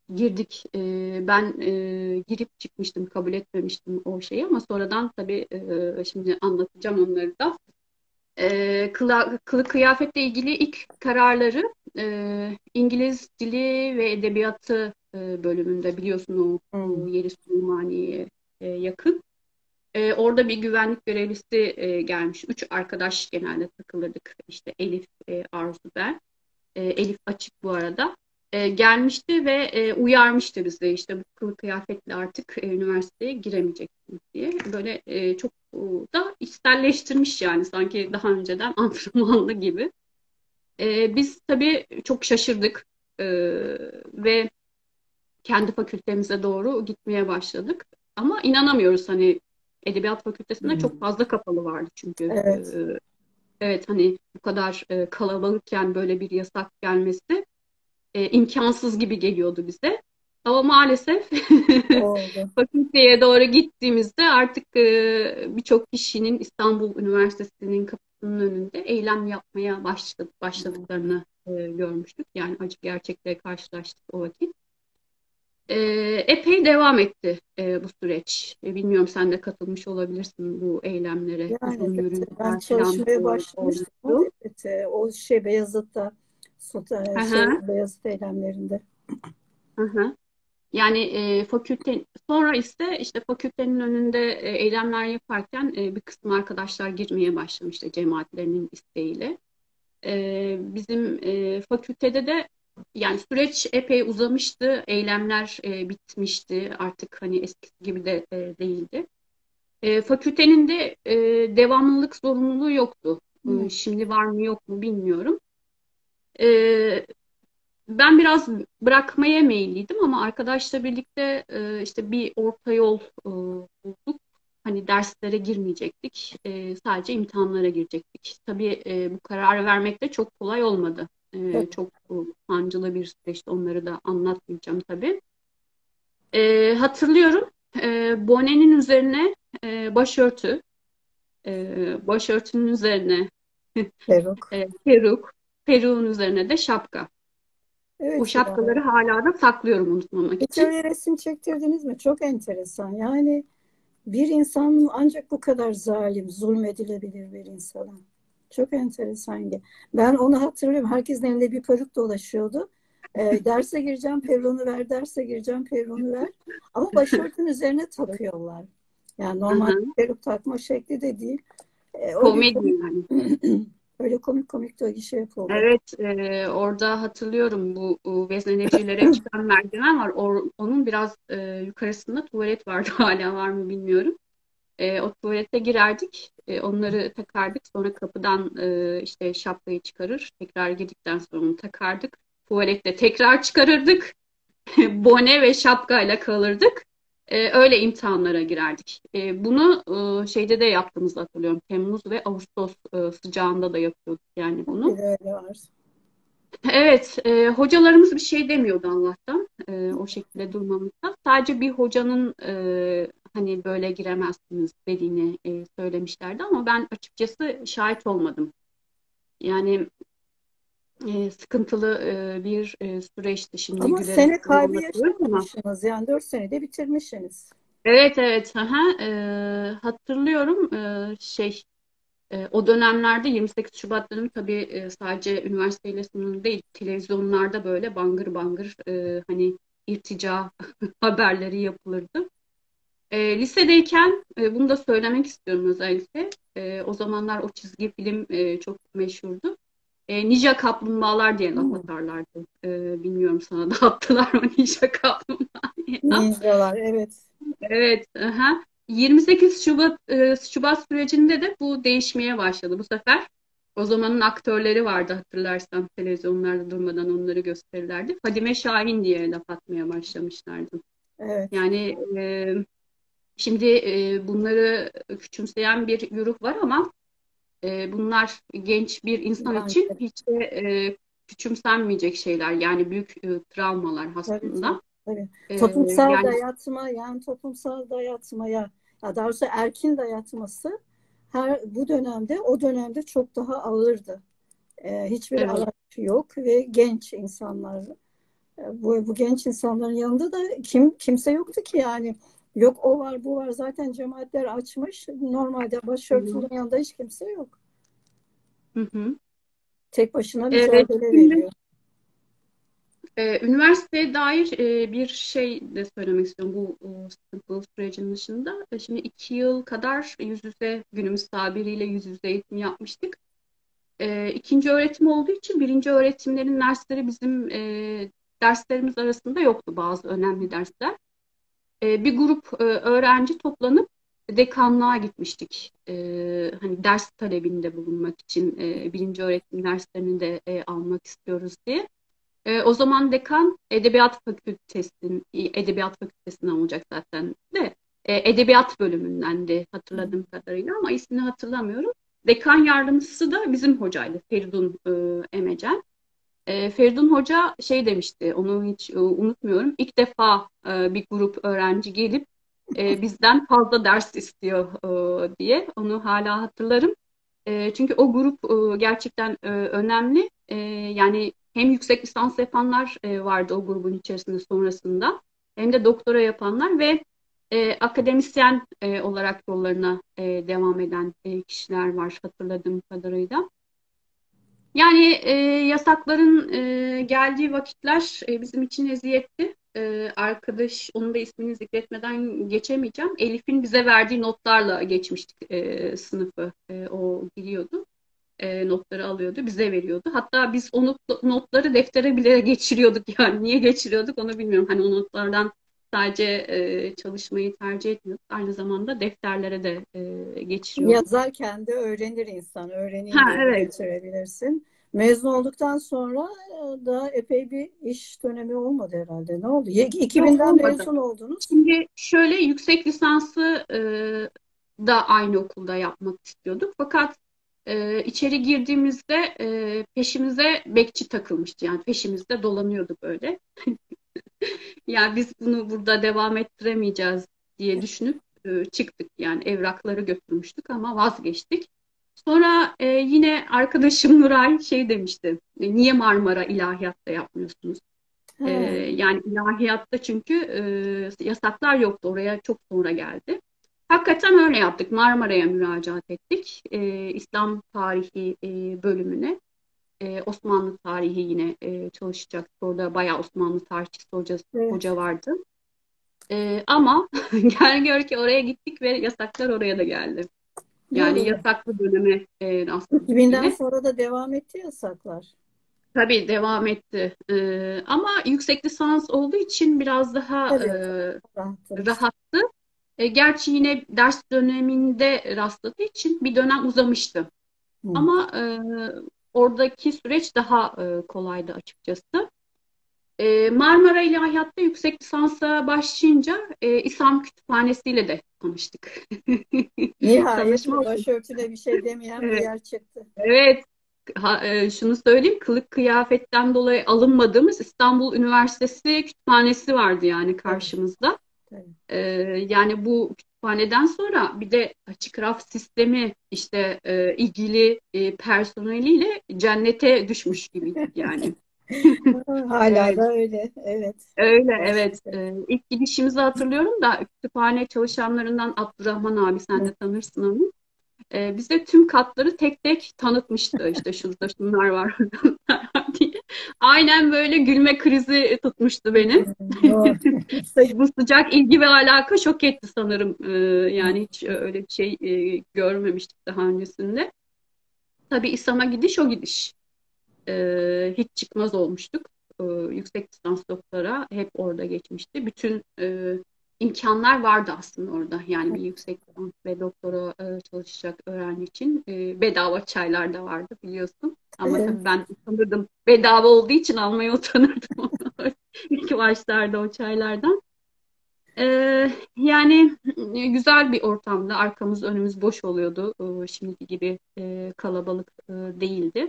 girdik. E, ben e, girip çıkmıştım, kabul etmemiştim o şeyi ama sonradan tabii e, şimdi anlatacağım onları da. E, kıla, kılık kıyafetle ilgili ilk kararları e, İngiliz Dili ve Edebiyatı e, bölümünde biliyorsun o, o Hmm. Yeri Süleymaniye'ye e, yakın. E, orada bir güvenlik görevlisi e, gelmiş. Üç arkadaş genelde takılırdık. İşte Elif, e, Arzu, ben. E, Elif açık bu arada. E, gelmişti ve e, uyarmıştı bizi işte bu kılık kıyafetle artık e, üniversiteye giremeyeceksiniz diye. Böyle e, çok e, da içselleştirmiş yani sanki daha önceden antrenmanlı gibi. E, biz tabii çok şaşırdık e, ve kendi fakültemize doğru gitmeye başladık. Ama inanamıyoruz hani Edebiyat Fakültesinde çok Hmm. fazla kapalı vardı çünkü. E, Evet. evet hani bu kadar e, kalabalıkken böyle bir yasak gelmesi e, imkansız gibi geliyordu bize. Ama maalesef Oldu. fakülteye doğru gittiğimizde artık e, birçok kişinin İstanbul Üniversitesi'nin kapısının önünde eylem yapmaya başladı, başladıklarını e, görmüştük. Yani acı gerçekle karşılaştık o vakit. E, epey devam etti e, bu süreç. E, bilmiyorum sen de katılmış olabilirsin bu eylemlere. Yani Uzun evet, ben yürüyüşler falan e, çalışmaya başlamıştım ama olmuştu. evet, e, o şey Beyazıt'ta Hı Sultan- şey hı, Beyazıt eylemlerinde. hı hı. Yani e, fakülte sonra ise işte fakültenin önünde e, eylemler yaparken e, bir kısım arkadaşlar girmeye başlamıştı cemaatlerinin isteğiyle. E, bizim e, fakültede de yani süreç epey uzamıştı. Eylemler e, bitmişti. Artık hani eskisi gibi de e, değildi. E, fakültenin de e, devamlılık zorunluluğu yoktu. Hmm. E, şimdi var mı yok mu bilmiyorum. E, Ben biraz bırakmaya meyilliydim ama arkadaşla birlikte e, işte bir orta yol e, bulduk. Hani derslere girmeyecektik. E, sadece imtihanlara girecektik. Tabii e, bu kararı vermek de çok kolay olmadı. E, Tabii. çok e, sancılı bir süreçti. Onları da anlatmayacağım tabii. E, hatırlıyorum. E, bonenin üzerine e, başörtü, e, başörtünün üzerine Peruk. e, peruk, peruğun üzerine de şapka. O Evet şapkaları ya. hala da saklıyorum unutmamak Hiç için. öyle resim çektirdiniz mi? Çok enteresan. Yani bir insan ancak bu kadar zalim, zulmedilebilir bir insana. Çok enteresan. Ben onu hatırlıyorum. Herkesin elinde bir peruk dolaşıyordu. E, derse gireceğim, peruğunu ver, derse gireceğim, peruğunu ver. Ama başörtünün üzerine takıyorlar. Yani Hı normal hı. peruk takma şekli de değil. E, öyle Komedi komik, yani. öyle komik komik de şey yapıyorlar. Evet, e, orada hatırlıyorum bu, bu veznecilere çıkan merdiven var. Or- onun biraz e, yukarısında tuvalet vardı. Hala var mı bilmiyorum. E, o tuvalete girerdik. E, onları takardık. Sonra kapıdan e, işte şapkayı çıkarır. Tekrar girdikten sonra onu takardık. Tuvalette tekrar çıkarırdık. Bone ve şapkayla kalırdık. Ee, öyle imtihanlara girerdik. Ee, bunu e, şeyde de yaptığımızı hatırlıyorum. Temmuz ve Ağustos e, sıcağında da yapıyorduk yani Bir bunu. de öyle var. Evet, e, hocalarımız bir şey demiyordu Allah'tan e, o şekilde durmamızda. Sadece bir hocanın e, hani böyle giremezsiniz dediğini e, söylemişlerdi ama ben açıkçası şahit olmadım. Yani e, sıkıntılı e, bir e, süreçti. Şimdi Ama gülerek sene bunu kaybı anlatıyoruz ama. yaşamamışsınız. Yani dört senede bitirmişsiniz. Evet evet aha, e, hatırlıyorum e, şey e, o dönemlerde yirmi sekiz Şubat dönemi tabii e, sadece üniversiteyle sınırlı değil televizyonlarda böyle bangır bangır e, hani irtica haberleri yapılırdı. E, lisedeyken e, bunu da söylemek istiyorum özellikle. E, o zamanlar o çizgi film e, çok meşhurdu. E, Ninja Kaplumbağalar diye laf Hmm. atarlardı. E, bilmiyorum sana da attılar o Ninja Kaplumbağa diye laf. Ninjalar, evet. Evet, aha. yirmi sekiz Şubat e, Şubat sürecinde de bu değişmeye başladı bu sefer. O zamanın aktörleri vardı hatırlarsan televizyonlarda durmadan onları gösterirlerdi. Fadime Şahin diye laf atmaya başlamışlardı. Evet. Yani e, şimdi e, bunları küçümseyen bir güruh var ama e, bunlar genç bir insan Yani için hiç de e, küçümsenmeyecek şeyler. Yani büyük e, travmalar tabii tabii. aslında. Tabii. E, Toplumsal yani dayatma, yani toplumsal dayatmaya, ya daha doğrusu erkin dayatması her bu dönemde o dönemde çok daha ağırdı. Ee, hiçbir evet. araç yok ve genç insanlar. Bu, bu genç insanların yanında da kim kimse yoktu ki yani. Yok o var bu var zaten cemaatler açmış. Normalde Hı hı. başörtülerin yanında hiç kimse yok. Hı hı. Tek başına Evet, mücadele şimdi veriyor. e, üniversiteye dair e, bir şey de söylemek istiyorum bu, bu sıkıntılı sürecin dışında. E, şimdi iki yıl kadar yüz yüze, günümüz tabiriyle yüz yüze eğitim yapmıştık. E, ikinci öğretim olduğu için birinci öğretimlerin dersleri bizim e, derslerimiz arasında yoktu, bazı önemli dersler. E, bir grup e, öğrenci toplanıp dekanlığa gitmiştik. E, hani ders talebinde bulunmak için e, birinci öğretim derslerini de e, almak istiyoruz diye. E, o zaman dekan Edebiyat Fakültesi'nin, Edebiyat Fakültesinden olacak zaten de e, Edebiyat bölümünden de hatırladığım kadarıyla, ama ismini hatırlamıyorum. Dekan yardımcısı da bizim hocaydı, Feridun e, Emecen. E, Feridun Hoca şey demişti, onu hiç e, unutmuyorum. İlk defa e, bir grup öğrenci gelip e, bizden fazla ders istiyor e, diye. Onu hala hatırlarım. E, çünkü o grup e, gerçekten e, önemli. E, yani hem yüksek lisans yapanlar e, vardı o grubun içerisinde sonrasında, hem de doktora yapanlar ve e, akademisyen e, olarak yollarına e, devam eden e, kişiler var hatırladığım kadarıyla. Yani e, yasakların e, geldiği vakitler e, bizim için eziyetti. E, arkadaş, onun da ismini zikretmeden geçemeyeceğim. Elif'in bize verdiği notlarla geçmiştik e, sınıfı. E, o giriyordu, e, notları alıyordu, bize veriyordu. Hatta biz o not, notları deftere bile geçiriyorduk yani. Niye geçiriyorduk onu bilmiyorum. Hani o notlardan sadece e, çalışmayı tercih etmiyorduk. Aynı zamanda defterlere de e, geçiriyorduk. Yazarken de öğrenir insan. Öğreneyim Ha, diye de evet. geçirebilirsin. Mezun olduktan sonra e, da epey bir iş dönemi olmadı herhalde. Ne oldu? Ye- Yok, iki binden olmadı. mezun oldunuz. Şimdi şöyle, yüksek lisansı e, da aynı okulda yapmak istiyorduk. Fakat e, içeri girdiğimizde e, peşimize bekçi takılmıştı. Yani peşimizde dolanıyordu böyle. Yani biz bunu burada devam ettiremeyeceğiz diye düşünüp e, çıktık. Yani evrakları götürmüştük ama vazgeçtik. Sonra e, yine arkadaşım Nuray şey demişti. "E, Niye Marmara İlahiyat'ta yapmıyorsunuz?" E, Ha. yani ilahiyatta çünkü e, yasaklar yoktu. Oraya çok sonra geldi. Hakikaten öyle yaptık. Marmara'ya müracaat ettik. E, İslam tarihi e, bölümüne. E, Osmanlı tarihi yine e, çalışacak. Orada bayağı Osmanlı tarihçisi hocası, Evet. hoca vardı. E, ama gel gör ki oraya gittik ve yasaklar oraya da geldi. Yani Doğru. yasaklı döneme e, rastladık iki binden yine. sonra da devam etti yasaklar. Tabii devam etti. E, ama yüksek lisans olduğu için biraz daha e, Evet. Rahattınız. rahattı. E, gerçi yine ders döneminde rastladığı için bir dönem uzamıştı. Hı. Ama e, oradaki süreç daha e, kolaydı açıkçası. E, Marmara İlahiyat'ta yüksek lisansa başlayınca e, İslam Kütüphanesi'yle de tanıştık. Nihayet Tanışma oldu. başörtüde bir şey demeyen bir Evet. yer çıktı. Evet. Ha, e, şunu söyleyeyim, kılık kıyafetten dolayı alınmadığımız İstanbul Üniversitesi kütüphanesi vardı yani Evet. karşımızda. Tabii. E, yani bu kütüphaneden sonra bir de açık raf sistemi işte e, ilgili e, personeliyle cennete düşmüş gibiydik yani. Hala Evet. da öyle. Evet. Öyle, evet. Gerçekten. Ee, ilk gidişimizi hatırlıyorum da kütüphane çalışanlarından Abdurrahman abi, sen Hı. de tanırsın onu. Ee, bize tüm katları tek tek tanıtmıştı. İşte şurada şunlar var diye. Aynen böyle gülme krizi tutmuştu benim. Doğru. Bu sıcak ilgi ve alaka şok etti sanırım. Ee, yani hiç öyle bir şey e, görmemiştik daha öncesinde. Tabii İSAM'a gidiş o gidiş. Ee, hiç çıkmaz olmuştuk. Ee, yüksek lisans doktora hep orada geçmişti. Bütün e, imkanlar vardı aslında orada. Yani bir yüksek lisans ve doktora e, çalışacak öğrenci için e, bedava çaylar da vardı biliyorsun. Ama Evet. tabii ben utanırdım. Bedava olduğu için almaya utanırdım. İlk başlarda o çaylardan. Ee, yani e, güzel bir ortamda, arkamız önümüz boş oluyordu. Ee, şimdiki gibi e, kalabalık e, değildi.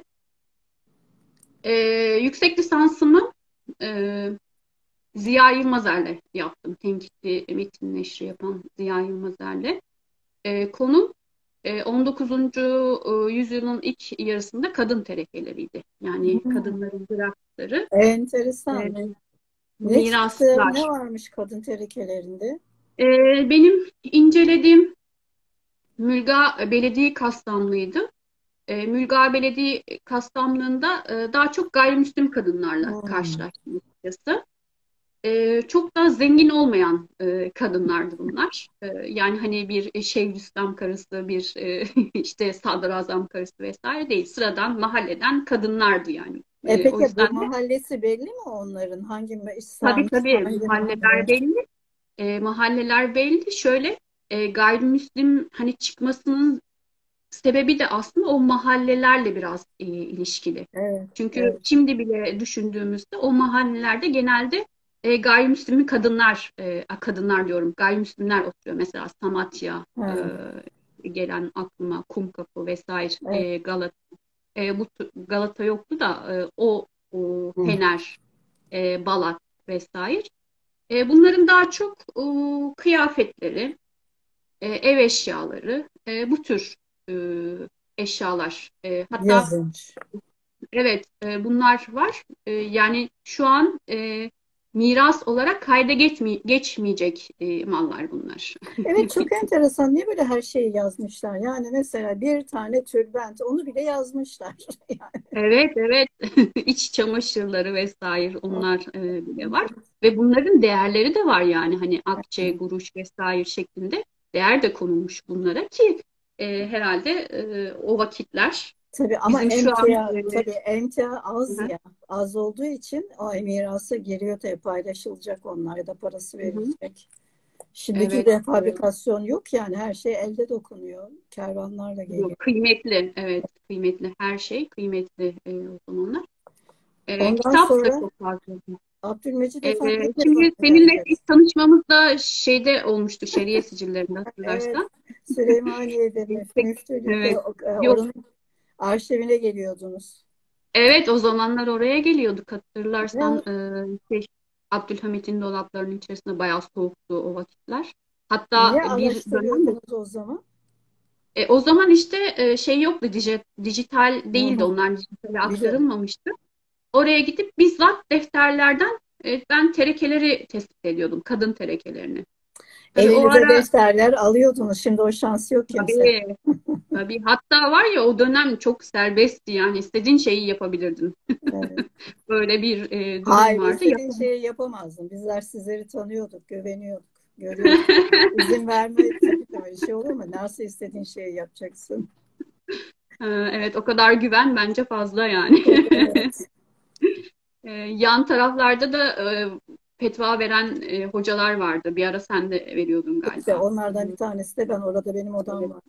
Ee, yüksek lisansımı e, Ziya Yılmazer'le yaptım. Tenkitli metin neşri yapan Ziya Yılmazer'le. Ee, konu e, on dokuzuncu yüzyılın ilk yarısında kadın terekeleriydi. Yani Hmm. kadınların bıraktıkları. Ee, Enteresan. Ne çıktı? Ne miraslar. varmış kadın terekelerinde? Ee, benim incelediğim Mülga Belediye Kastamlıydı. E, Mülga Belediye Kastamlığı'nda e, daha çok gayrimüslim kadınlarla Hmm, karşılaştım açıkçası. E, çok da zengin olmayan e, kadınlardı bunlar. E, yani hani bir Şeyhülislam karısı, bir e, işte sadrazam karısı vesaire değil. Sıradan mahalleden kadınlardı yani. E E, o peki bu yüzden de mahallesi belli mi onların? Hangi tabii semt, tabii hangi mahalle? mahalleler belli. E, mahalleler belli. Şöyle e, gayrimüslim hani çıkmasının sebebi de aslında o mahallelerle biraz e, ilişkili. Evet, Çünkü evet. şimdi bile düşündüğümüzde o mahallelerde genelde e, gayrimüslim kadınlar, e, kadınlar diyorum, gayrimüslimler oturuyor. Mesela Samatya Ha, e, gelen aklıma, Kumkapı vesaire, evet. e, Galata. E, bu Galata yoktu da e, o, o Hı. Fener, e, Balat vesaire. E, bunların daha çok e, kıyafetleri, e, ev eşyaları, e, bu tür e, eşyalar. E, hatta Yazınç. evet e, bunlar var. E, yani şu an e, miras olarak kayda geçmi geçmeyecek e, mallar bunlar. Evet, çok enteresan. Niye böyle her şeyi yazmışlar? Yani mesela bir tane tülbent, onu bile yazmışlar. Evet, evet. İç çamaşırları vesaire onlar e, bile var. Yani, Ve bunların değerleri de var yani hani akçe, kuruş vesaire şeklinde değer de konulmuş bunlara ki e, herhalde e, o vakitler tabii ama bizim şu an emtia, e, tabii emtia az hı ya. Az olduğu için o mirasa giriyor, tabii paylaşılacak, onlar ya da parası hı, verilecek. Şimdiki evet, de evet. fabrikasyon yok yani, her şey elde dokunuyor. Kervanlarla geliyor. Yok, kıymetli, evet, kıymetli her şey kıymetli e, o zamanlar. E, Ondan kitap da sonra çok fazla. Abdülmecit E, Efendi'ye ne zaman şimdi seninle geldiniz? ilk tanışmamız da şeyde olmuştu, şeriye sicillerinde Evet, hatırlarsan. Süleymaniye'de müf- Yüksek, müftülükte evet. o- e, Yok, oranın arşivine geliyordunuz. evet o zamanlar oraya geliyorduk hatırlarsan Ya, e, şey, Abdülhamit'in dolaplarının içerisinde bayağı soğuktu o vakitler. Hatta niye bir dönem araştırıyordunuz o zaman? e, o zaman işte e, şey yoktu, dij- dijital Hı değildi, hı, onlar dijitale biliyorum. aktarılmamıştı. Oraya gidip bizzat defterlerden e, ben terekeleri tespit ediyordum. Kadın terekelerini. Tabii o Elinize ara defterler alıyordunuz. Şimdi o şans yok kimse. tabii, tabii hatta var ya o dönem çok serbestti yani istediğin şeyi yapabilirdin. Evet. Böyle bir e, durum Hayır, vardı. istediğin Yapam şeyi yapamazdın. Bizler sizleri tanıyorduk, güveniyorduk, görüyorduk. İzin verme, tabii tabii, şey olur mu? Nasıl istediğin şeyi yapacaksın? E, evet o kadar güven bence fazla yani. Evet. E, yan taraflarda da e, fetva veren e, hocalar vardı. Bir ara sen de veriyordun İşte galiba. onlardan bir tanesi de ben, orada benim odam Evet. var.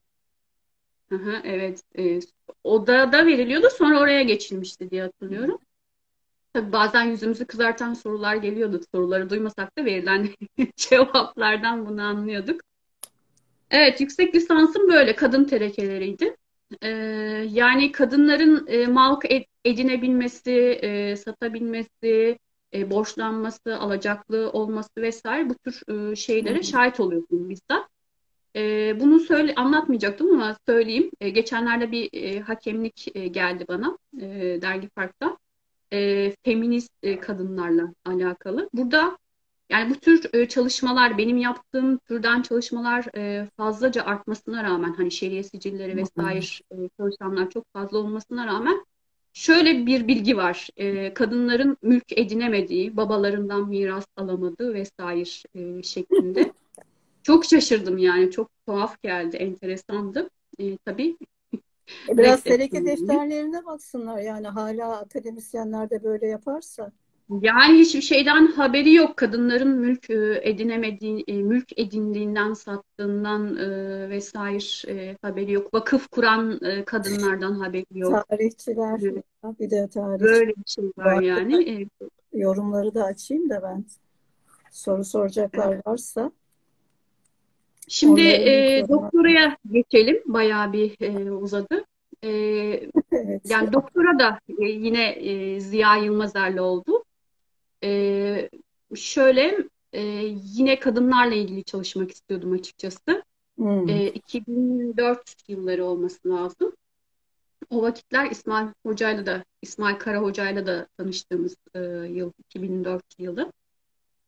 Aha, evet. E, odada veriliyordu sonra oraya geçilmişti diye hatırlıyorum. Tabii bazen yüzümüzü kızartan sorular geliyordu. Soruları duymasak da verilen cevaplardan bunu anlıyorduk. Evet, yüksek lisansım böyle kadın terekeleriydi. Ee, yani kadınların e, mal ed- edinebilmesi, e, satabilmesi, e, borçlanması, alacaklı olması vesaire bu tür e, Hı şeylere hı. şahit oluyordum bizzat. E, bunu söyle anlatmayacaktım ama söyleyeyim. E, geçenlerde bir e, hakemlik e, geldi bana e, Dergi Park'ta. E, feminist e, kadınlarla alakalı. Burada yani bu tür e, çalışmalar, benim yaptığım türden çalışmalar e, fazlaca artmasına rağmen, hani şeriye sicilleri Hı hı. vesaire e, çalışanlar çok fazla olmasına rağmen şöyle bir bilgi var. E, kadınların mülk edinemediği, babalarından miras alamadığı vesaire e, şeklinde. Çok şaşırdım yani, çok tuhaf geldi, enteresandı. E, tabii E biraz tereke reddettim yani. defterlerine baksınlar, yani hala akademisyenler de böyle yaparsa. Yani hiçbir şeyden haberi yok. Kadınların mülk e, edinemediği, e, mülk edindiğinden, sattığından e, vesaire e, haberi yok. Vakıf kuran e, kadınlardan haberi yok. Tarihçiler, E, bir de tarihçi Böyle bir şey bu var arada, yani. E, yorumları da açayım da ben, soru e, soracaklar varsa Şimdi onların ilk e, yorumları. doktoraya geçelim. Bayağı bir e, uzadı. E, Evet. yani doktora da e, yine e, Ziya Yılmazer'le oldu. E, şöyle e, yine kadınlarla ilgili çalışmak istiyordum açıkçası. Hmm. E, iki bin dört yılları olması lazım. O vakitler İsmail Hoca'yla da İsmail Kara Hoca'yla da tanıştığımız e, yıl iki bin dört yılı.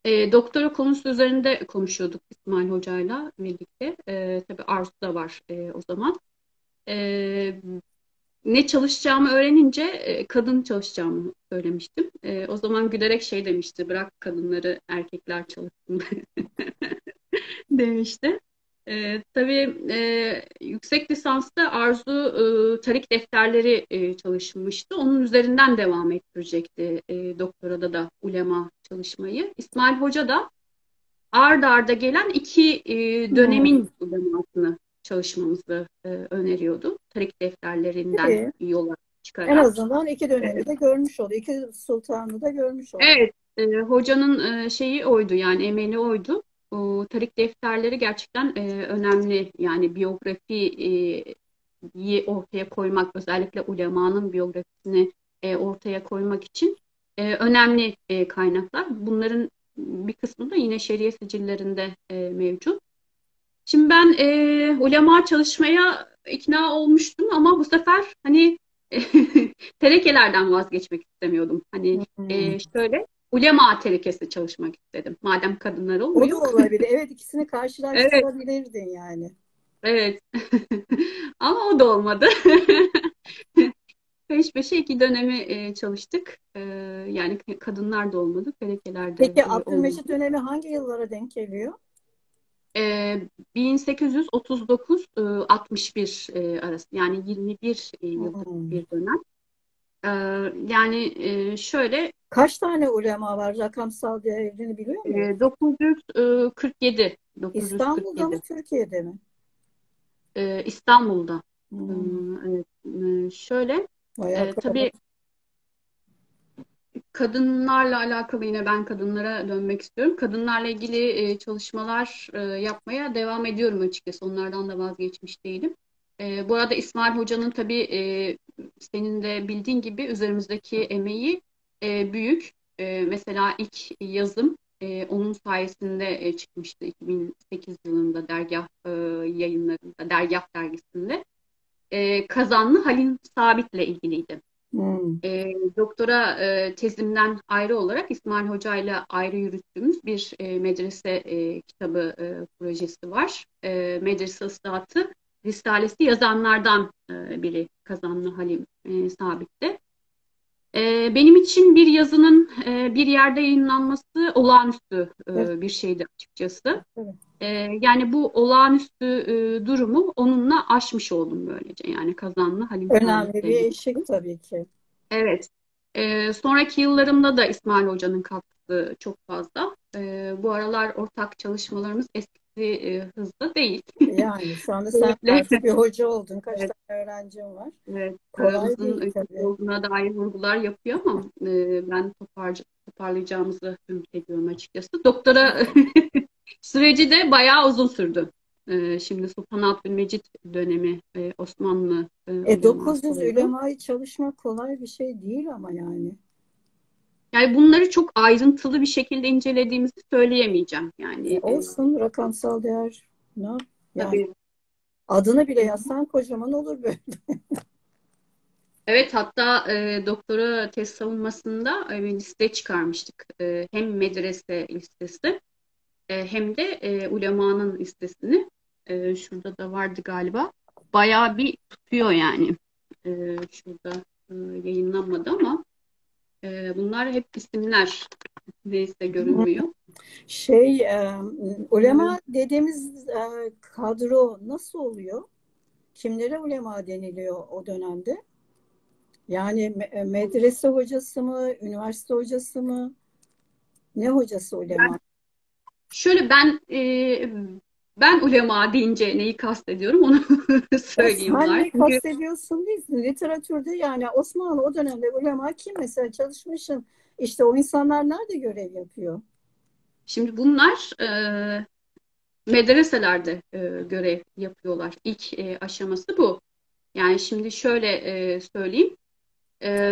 E, doktora konusu üzerinde konuşuyorduk İsmail Hoca'yla birlikte. E, tabii Arzu da var e, o zaman. E, Ne çalışacağımı öğrenince e, kadın çalışacağımı söylemiştim. E, o zaman gülerek şey demişti, bırak kadınları erkekler çalışsın demişti. E, tabii e, yüksek lisansta Arzu e, tarih defterleri e, çalışmıştı. Onun üzerinden devam ettirecekti e, doktorada da ulema çalışmayı. İsmail Hoca da ard arda gelen iki e, Hmm. dönemin ulemasını çalışmamızı e, öneriyordu. Tarih defterlerinden İyi. yola En çıkarak. azından iki E, dönemi de görmüş oldu. İki sultanı da görmüş oldu. evet, e, hocanın e, şeyi oydu yani emeli oydu. O tarih defterleri gerçekten e, önemli. Yani biyografiyi ortaya koymak, özellikle ulemanın biyografisini e, ortaya koymak için e, önemli e, kaynaklar. Bunların bir kısmı da yine şeriye sicillerinde e, mevcut. Şimdi ben e, ulema çalışmaya ikna olmuştum ama bu sefer hani terekelerden vazgeçmek istemiyordum. Hani Hmm. e, şöyle ulema terekesi çalışmak istedim. Madem kadınlar O da olmuyor. olabilir. Evet, ikisini Evet, karşılaştırabilirdin yani. evet. Ama o da olmadı. Peş peşe iki dönemi e, çalıştık. E, yani kadınlar da olmadı, terekeler de Peki e, olmadı. Abdülmecit dönemi hangi yıllara denk geliyor? E, bin sekiz yüz otuz dokuz altmış bir e, arası yani yirmi bir e, yıllık Hmm. bir dönem. E, Yani e, şöyle Kaç tane ulema var? Rakamsal değerini biliyor muyuz? e, dokuz yüz kırk yedi İstanbul'da mı, dokuz yüz kırk yedi Türkiye'de mi? e, İstanbul'da. E, Hmm. evet, e, şöyle Bayağı e, tabii kalabalık. kadınlarla alakalı yine ben kadınlara dönmek istiyorum. Kadınlarla ilgili e, çalışmalar e, yapmaya devam ediyorum açıkçası. Onlardan da vazgeçmiş değilim. E, bu arada İsmail Hoca'nın tabii e, senin de bildiğin gibi üzerimizdeki emeği e, büyük. E, mesela ilk yazım e, onun sayesinde e, çıkmıştı iki bin sekiz yılında dergah e, yayınlarında, dergah dergisinde. E, Kazanlı Halil Sabit'le ilgiliydi. Hmm. E, doktora e, tezimden ayrı olarak İsmail Hoca ile ayrı yürüttüğümüz bir e, medrese e, kitabı e, projesi var. E, Medrese Islahatı Risalesi yazanlardan e, biri Kazanlı Halim e, Sabit'te. E, benim için bir yazının e, bir yerde yayınlanması olağanüstü Evet, e, bir şeydi açıkçası. evet. E, Yani bu olağanüstü e, durumu onunla aşmış oldum böylece. Yani Kazanlı Halim Önemli Sabit'le bir ilgili. eşik tabii ki. Evet. Ee, sonraki yıllarımda da İsmail Hoca'nın katkısı çok fazla. Ee, bu aralar ortak çalışmalarımız eskisi e, hızda değil. Yani şu anda sen de Sebeple artık bir hoca oldun. Kaç evet, tane öğrencin var? evet, Kolay aramızın değil kötü tabii. olduğuna dair vurgular yapıyor ama e, ben toparca, toparlayacağımızı ümit ediyorum açıkçası. Doktora süreci de bayağı uzun sürdü. Ee, şimdi Sultan Abdülmecit dönemi e, Osmanlı e, E uleması dokuz yüz oldu. ülemayı çalışmak kolay bir şey değil ama yani. Yani bunları çok ayrıntılı bir şekilde incelediğimizi söyleyemeyeceğim. Yani E e, olsun, rakamsal değer ne yap- yani tabii. adını bile yazsan kocaman olur böyle. Evet, hatta e, doktora tez savunmasında e, bir liste çıkarmıştık. E, hem medrese listesi e, hem de e, ulemanın listesini. E, şurada da vardı galiba. Bayağı bir tutuyor yani. E, şurada e, yayınlanmadı ama e, bunlar hep isimler. Neyse görünmüyor. Şey, e, E, ulema dediğimiz e, kadro nasıl oluyor? Kimlere ulema deniliyor o dönemde? Yani me- e, medrese hocası mı, üniversite hocası mı? Ne hocası ulema? Şöyle ben e, ben ulema deyince neyi kastediyorum onu Ya söyleyeyim sen var. ne Çünkü kastediyorsun değilsin. Literatürde yani Osmanlı o dönemde ulema kim mesela, çalışmışsın. İşte o insanlar nerede görev yapıyor? şimdi bunlar e, medreselerde e, görev yapıyorlar. İlk e, aşaması bu. Yani şimdi şöyle e, söyleyeyim. E,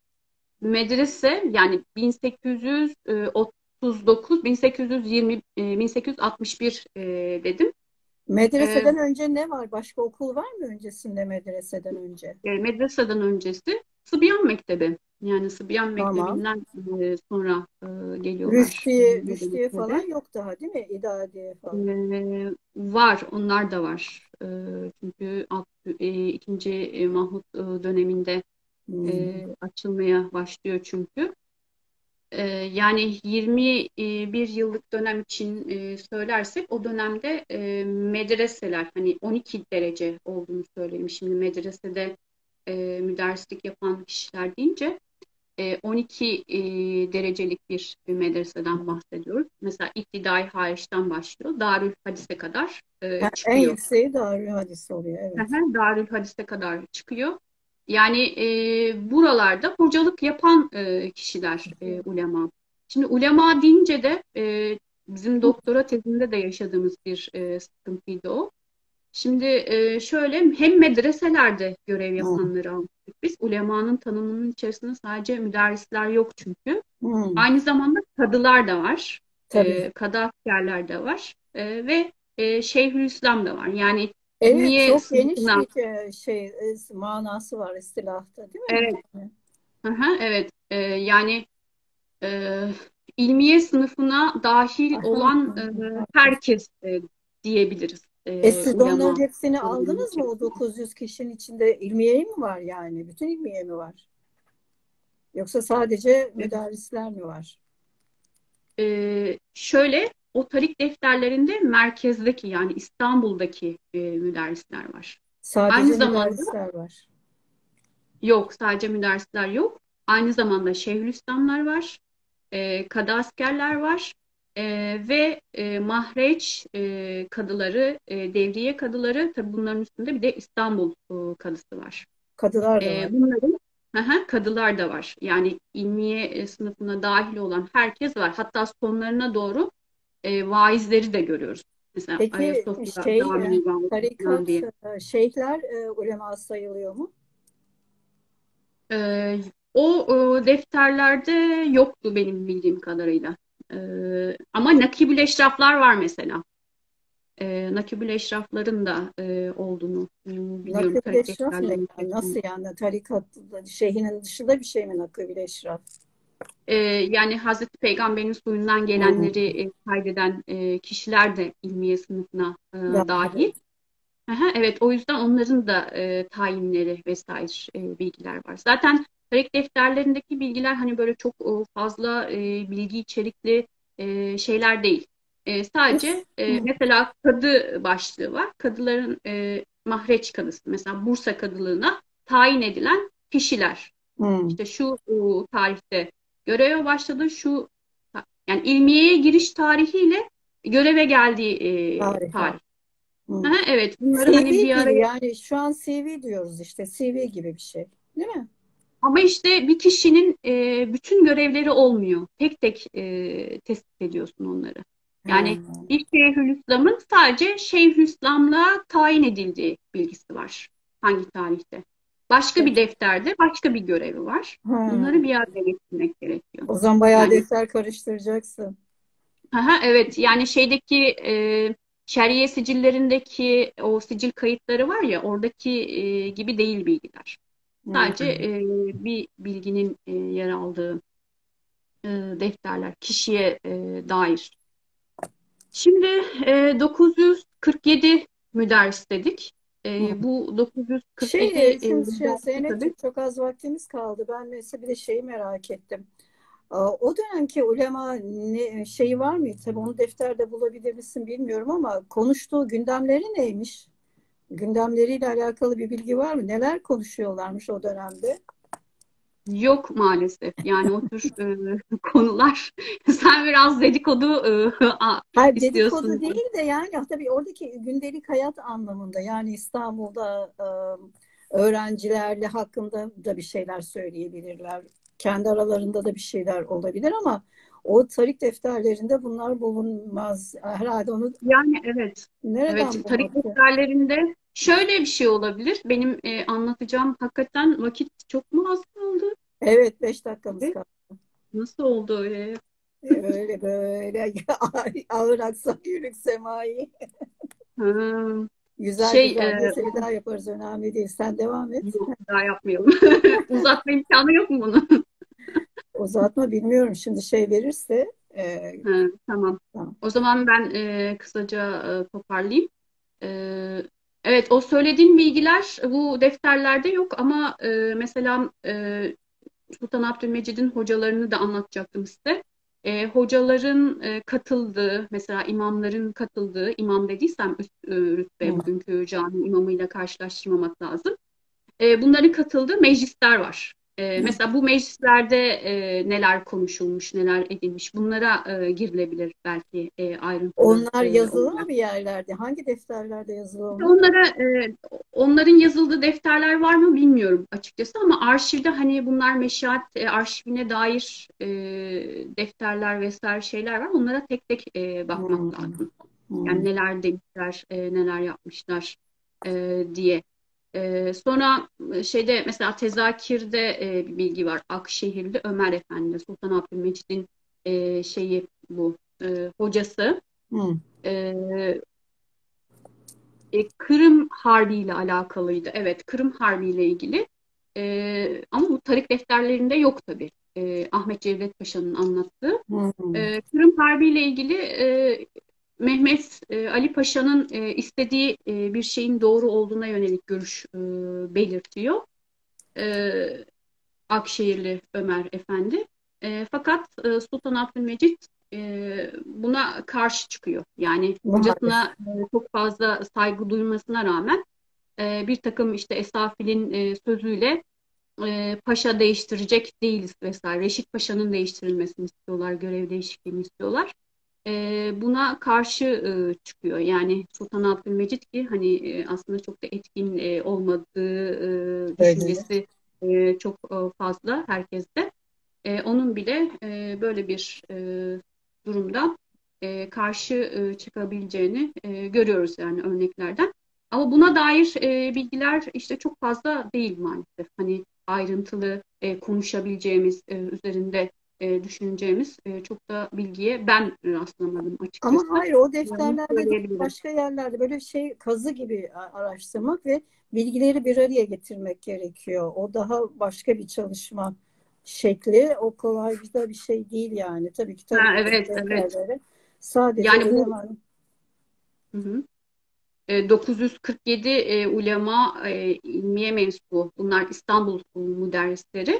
Medrese yani bin sekiz yüz otuz dokuz bin sekiz yüz yirmi e, bin sekiz yüz altmış bir e, dedim. E, Medreseden önce ne var? Başka okul var mı öncesinde medreseden önce? Medreseden öncesi Sıbyan Mektebi. Yani Sıbyan Tamam. Mektebi'nden e, sonra e, geliyorlar e, Rüştiye, Rüştiye falan Medrese'de. yok daha değil mi? İdadiye E, falan. var, onlar da var. E, çünkü alt, e, ikinci e, Mahmut e, döneminde Hmm. e, açılmaya başlıyor çünkü. E, yani yirmi bir yıllık dönem için e, söylersek o dönemde e, medreseler hani on iki derece olduğunu söyleyelim. Şimdi medresede e, müderrislik yapan kişiler deyince e, on iki e, derecelik bir, bir medreseden bahsediyoruz. Mesela İptidai Hariç'ten başlıyor. Darül Hadis'e kadar e, Ha, en çıkıyor. yükseği Darül Hadis oluyor. Hı Evet. hı, Darül Hadis'e kadar çıkıyor. Yani e, buralarda hocalık yapan e, kişiler e, ulema. Şimdi ulema deyince de e, bizim doktora tezinde de yaşadığımız bir e, sıkıntıydı o. Şimdi e, şöyle hem medreselerde görev Hmm. yapanları almıştık biz. Ulemanın tanımının içerisinde sadece müderrisler yok çünkü. Hmm. Aynı zamanda kadılar da var. Tabii. E, kadı askerler de var. E, ve e, Şeyhülislam da var. Yani Evet, ilmiye çok geniş sınıfına. bir e, şey e, manası var istilahta, değil mi? Evet. Aha, evet. E, yani e, ilmiye sınıfına dahil Aha, olan e, aha. herkes e, diyebiliriz E e, siz onların ulema. hepsini Keliminin aldınız mı? O içerisinde. dokuz yüz kişinin içinde ilmiye mi var yani? Bütün ilmiye mi var? Yoksa sadece müderrisler mi var? Ee, şöyle o tarik defterlerinde merkezdeki yani İstanbul'daki e, müderrisler var. Aynı Sadece zamanda müderrisler var. yok sadece müderrisler yok. Aynı zamanda Şeyhülislamlar var. E, kadı askerler var. E, ve e, mahreç e, kadıları, e, devriye kadıları tabii bunların üstünde bir de İstanbul e, kadısı var. Kadılar da E, var. bunların aha, kadılar da var. Yani ilmiye e, sınıfına dahil olan herkes var. Hatta sonlarına doğru e, vaizleri de görüyoruz. Mesela Peki Ayasofya şey e, Camii vaizi falan tarikat diye. e, şeyhler e, ulema sayılıyor mu? E, o e, defterlerde yoktu benim bildiğim kadarıyla. E, ama Nakibül Eşraflar var mesela. E, Nakibül Eşrafların da e, olduğunu e, biliyorum Nakıb-ül tarik Eşraf ne defterlerinin yani? içerisinde. Nasıl yani? Tarikat şeyhinin dışında bir şey mi Nakıb-ül Eşraf? E, yani Hazreti Peygamber'in soyundan Hmm. gelenleri e, kaydeden e, kişiler de ilmiye sınıfına e, Dahil. dahil. Aha, evet o yüzden onların da e, tayinleri vesaire e, bilgiler var. Zaten tarih defterlerindeki bilgiler hani böyle çok e, fazla e, bilgi içerikli e, şeyler değil. E, sadece e, Hmm. mesela kadı başlığı var. Kadıların e, mahreç kadısı. Mesela Bursa kadılığına tayin edilen kişiler. Hmm. İşte şu e, tarihte göreve başladı, şu yani ilmiyeye giriş tarihiyle göreve geldiği e, Harika. tarih. Hmm. Aha, evet bunları hani C V bir gibi araya yani şu an C V diyoruz işte C V gibi bir şey. Değil mi? ama işte bir kişinin e, bütün görevleri olmuyor. Tek tek e, tespit ediyorsun onları. Yani Ha. bir Şeyhülislam'ın sadece Şeyhülislam'la tayin edildiği bilgisi var. Hangi tarihte? Başka bir defterde başka bir görevi var. Ha. Bunları bir araya getirmek gerekiyor. O zaman bayağı Yani defter karıştıracaksın. aha, evet yani şeydeki e, şer'iye sicillerindeki o sicil kayıtları var ya oradaki e, gibi değil bilgiler. Sadece Hmm. e, bir bilginin e, yer aldığı e, defterler kişiye e, dair. Şimdi e, dokuz yüz kırk yedi müderris dedik. Hmm. E, bu dokuz yüz kırk yedi Şey, e, şimdi şey, müderrisi Zeynep'ciğim tabii. çok az vaktimiz kaldı. Ben mesela bir de şeyi merak ettim. Aa, o dönemki ulema ne, şeyi var mıydı? Tabii onu defterde bulabilir misin bilmiyorum ama konuştuğu gündemleri neymiş? Gündemleriyle alakalı bir bilgi var mı? Neler konuşuyorlarmış o dönemde? Yok maalesef. Yani o tür e, konular. Sen biraz dedikodu e, a- Hayır, dedikodu istiyorsun. değil de yani tabii oradaki gündelik hayat anlamında yani İstanbul'da e, öğrencilerle hakkında da bir şeyler söyleyebilirler. Kendi aralarında da bir şeyler olabilir ama o tarih defterlerinde bunlar bulunmaz. Herhalde onu Yani evet. nereden Evet, tarih bulmak? defterlerinde şöyle bir şey olabilir. Benim e, anlatacağım hakikaten vakit çok mu az kaldı? Evet, beş dakikamız Ve kaldı. nasıl oldu öyle? Öyle böyle ağır aksak yürük semai. Ha. Güzel Şey, güzel. e, Neyse bir daha yaparız. Önemli değil. Sen devam et. yok, daha yapmayalım. Uzatma imkanı yok mu bunu? Uzatma bilmiyorum. Şimdi şey verirse e, Ha, tamam. tamam. O zaman ben e, kısaca e, toparlayayım. E, evet, o söylediğim bilgiler bu defterlerde yok ama e, mesela e, Sultan Abdülmecid'in hocalarını da anlatacaktım size. E, hocaların e, katıldığı, mesela imamların katıldığı, imam dediysem üst e, rütbe, Hı. bugünkü cami imamıyla karşılaştırmamak lazım. E, bunların katıldığı meclisler var. E, Hı. mesela bu meclislerde e, neler konuşulmuş, neler edilmiş, bunlara e, girilebilir belki e, ayrıntılı Onlar e, yazılı mı olarak. bir yerlerde? Hangi defterlerde yazılı İşte onlar? onlara, e, onların yazıldığı defterler var mı bilmiyorum açıkçası ama arşivde hani bunlar meşahat e, arşivine dair e, defterler vesaire şeyler var. Onlara tek tek e, Hı. bakmak lazım. Yani Hı. neler demişler, e, neler yapmışlar e, diye. E, sonra e, şeyde mesela Tezakir'de e, bir bilgi var. Akşehirli Ömer Efendi, Sultan Abdülmecid'in e, şeyi bu e, hocası. Hı. E, e, Kırım Harbi ile alakalıydı. Evet, Kırım Harbi ile ilgili. E, ama bu tarih defterlerinde yok tabii. E, Ahmet Cevdet Paşa'nın anlattığı. Hı. E, Kırım Harbi ile ilgili e, Mehmet e, Ali Paşa'nın e, istediği e, bir şeyin doğru olduğuna yönelik görüş e, belirtiyor. E, Akşehirli Ömer Efendi. E, fakat e, Sultan Abdülmecit e, buna karşı çıkıyor. Yani Maalesef. hocasına e, çok fazla saygı duymasına rağmen e, bir takım işte Esafil'in e, sözüyle e, paşa değiştirecek değiliz vesaire. Reşit Paşa'nın değiştirilmesini istiyorlar, görev değişikliğini istiyorlar. E, buna karşı e, çıkıyor. Yani Sultan Abdülmecit ki hani e, aslında çok da etkin e, olmadığı e, Öyle. düşüncesi e, çok e, fazla herkeste. E, onun bile e, böyle bir e, durumda e, karşı e, çıkabileceğini e, görüyoruz yani örneklerden. Ama buna dair e, bilgiler işte çok fazla değil maalesef. Hani ayrıntılı e, konuşabileceğimiz, e, üzerinde e, düşüneceğimiz e, çok da bilgiye ben rastlamadım Ama açıkçası. hayır o Bunu defterlerde değil söyleyebilirim. başka yerlerde böyle şey kazı gibi araştırmak ve bilgileri bir araya getirmek gerekiyor. O daha başka bir çalışma şekli. O kolay bir şey değil yani. Tabii ki Ha, tarih evet, evet. defterleri sadece Yani bu eleman. hı hı. E, dokuz yüz kırk yedi e, ulema e, ilmiye mensubu. Bunlar İstanbul müderrisleri.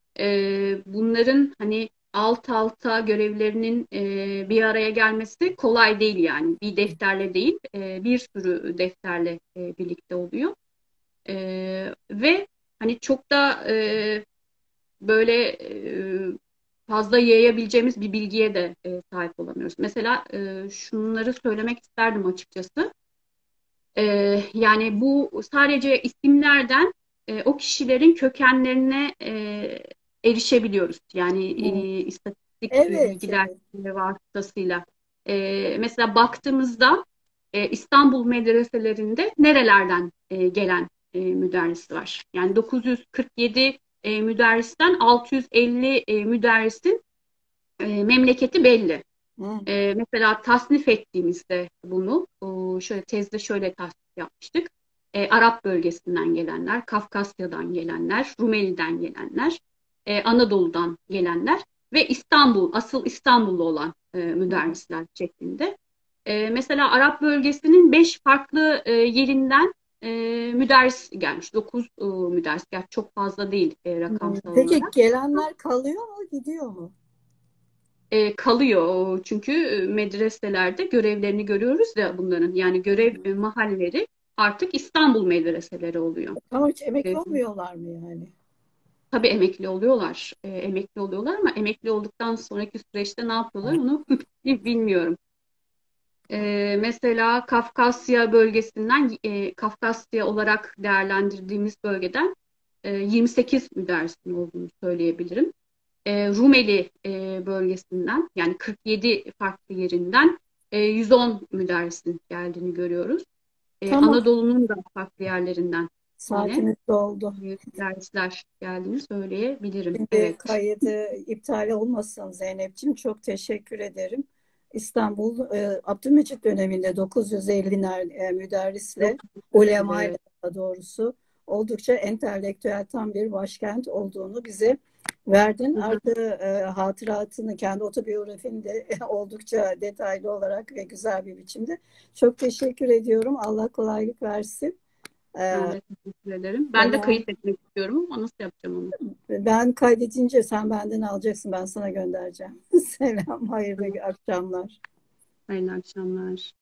E, bunların hani alt alta görevlerinin e, bir araya gelmesi kolay değil yani. Bir defterle değil, e, bir sürü defterle e, birlikte oluyor. E, ve hani çok da e, böyle e, fazla yayabileceğimiz bir bilgiye de e, sahip olamıyoruz. Mesela e, şunları söylemek isterdim açıkçası. Ee, yani bu sadece isimlerden e, o kişilerin kökenlerine e, erişebiliyoruz. Yani Hı. e, istatistik e, Evet, bilgiler evet. vasıtasıyla. E, mesela baktığımızda e, İstanbul medreselerinde nerelerden e, gelen e, müderris var? Yani dokuz yüz kırk yedi e, müderristen altı yüz elli e, müderrisin e, memleketi belli. Hı. Ee, mesela tasnif ettiğimizde bunu o, şöyle tezde şöyle tasnif yapmıştık. Ee, Arap bölgesinden gelenler, Kafkasya'dan gelenler, Rumeli'den gelenler, e, Anadolu'dan gelenler ve İstanbul, asıl İstanbullu olan e, Hı. müderrisler şeklinde. E, mesela Arap bölgesinin beş farklı e, yerinden e, müderris gelmiş. Dokuz e, müderris. Gerçi çok fazla değil e, Hı. rakamsal Peki olarak. gelenler kalıyor mu, gidiyor mu? E, kalıyor. Çünkü medreselerde görevlerini görüyoruz ya bunların. Yani görev e, mahalleri artık İstanbul medreseleri oluyor. Ama hiç emekli E, olmuyorlar mı yani? tabii emekli oluyorlar. E, emekli oluyorlar ama emekli olduktan sonraki süreçte ne yapıyorlar onu bilmiyorum. E, mesela Kafkasya bölgesinden, e, Kafkasya olarak değerlendirdiğimiz bölgeden e, yirmi sekiz müderrisin olduğunu söyleyebilirim. e, Rumeli e, bölgesinden yani kırk yedi farklı yerinden e, yüz on müderrisin geldiğini görüyoruz. E, Tamam. Anadolu'nun da farklı yerlerinden yine Saatimiz doldu. e, müderrisler geldiğini söyleyebilirim. Şimdi Evet. kaydı iptal olmasın Zeynep'ciğim. Çok teşekkür ederim. İstanbul e, Abdülmecit döneminde dokuz yüz elliler e, müderrisle, dokuz yüz elliler, ulemayla evet. daha doğrusu oldukça entelektüel tam bir başkent olduğunu bize verdin. Hı hı. Artı e, hatıratını, kendi otobiyografini de oldukça detaylı olarak ve güzel bir biçimde. Çok teşekkür ediyorum. Allah kolaylık versin. Ben E, de teşekkür ederim. Ben de ben, kayıt etmek istiyorum ama nasıl yapacağım onu? ben kaydedince sen benden alacaksın. Ben sana göndereceğim. Selam, hayırlı Tamam. akşamlar. Hayırlı akşamlar.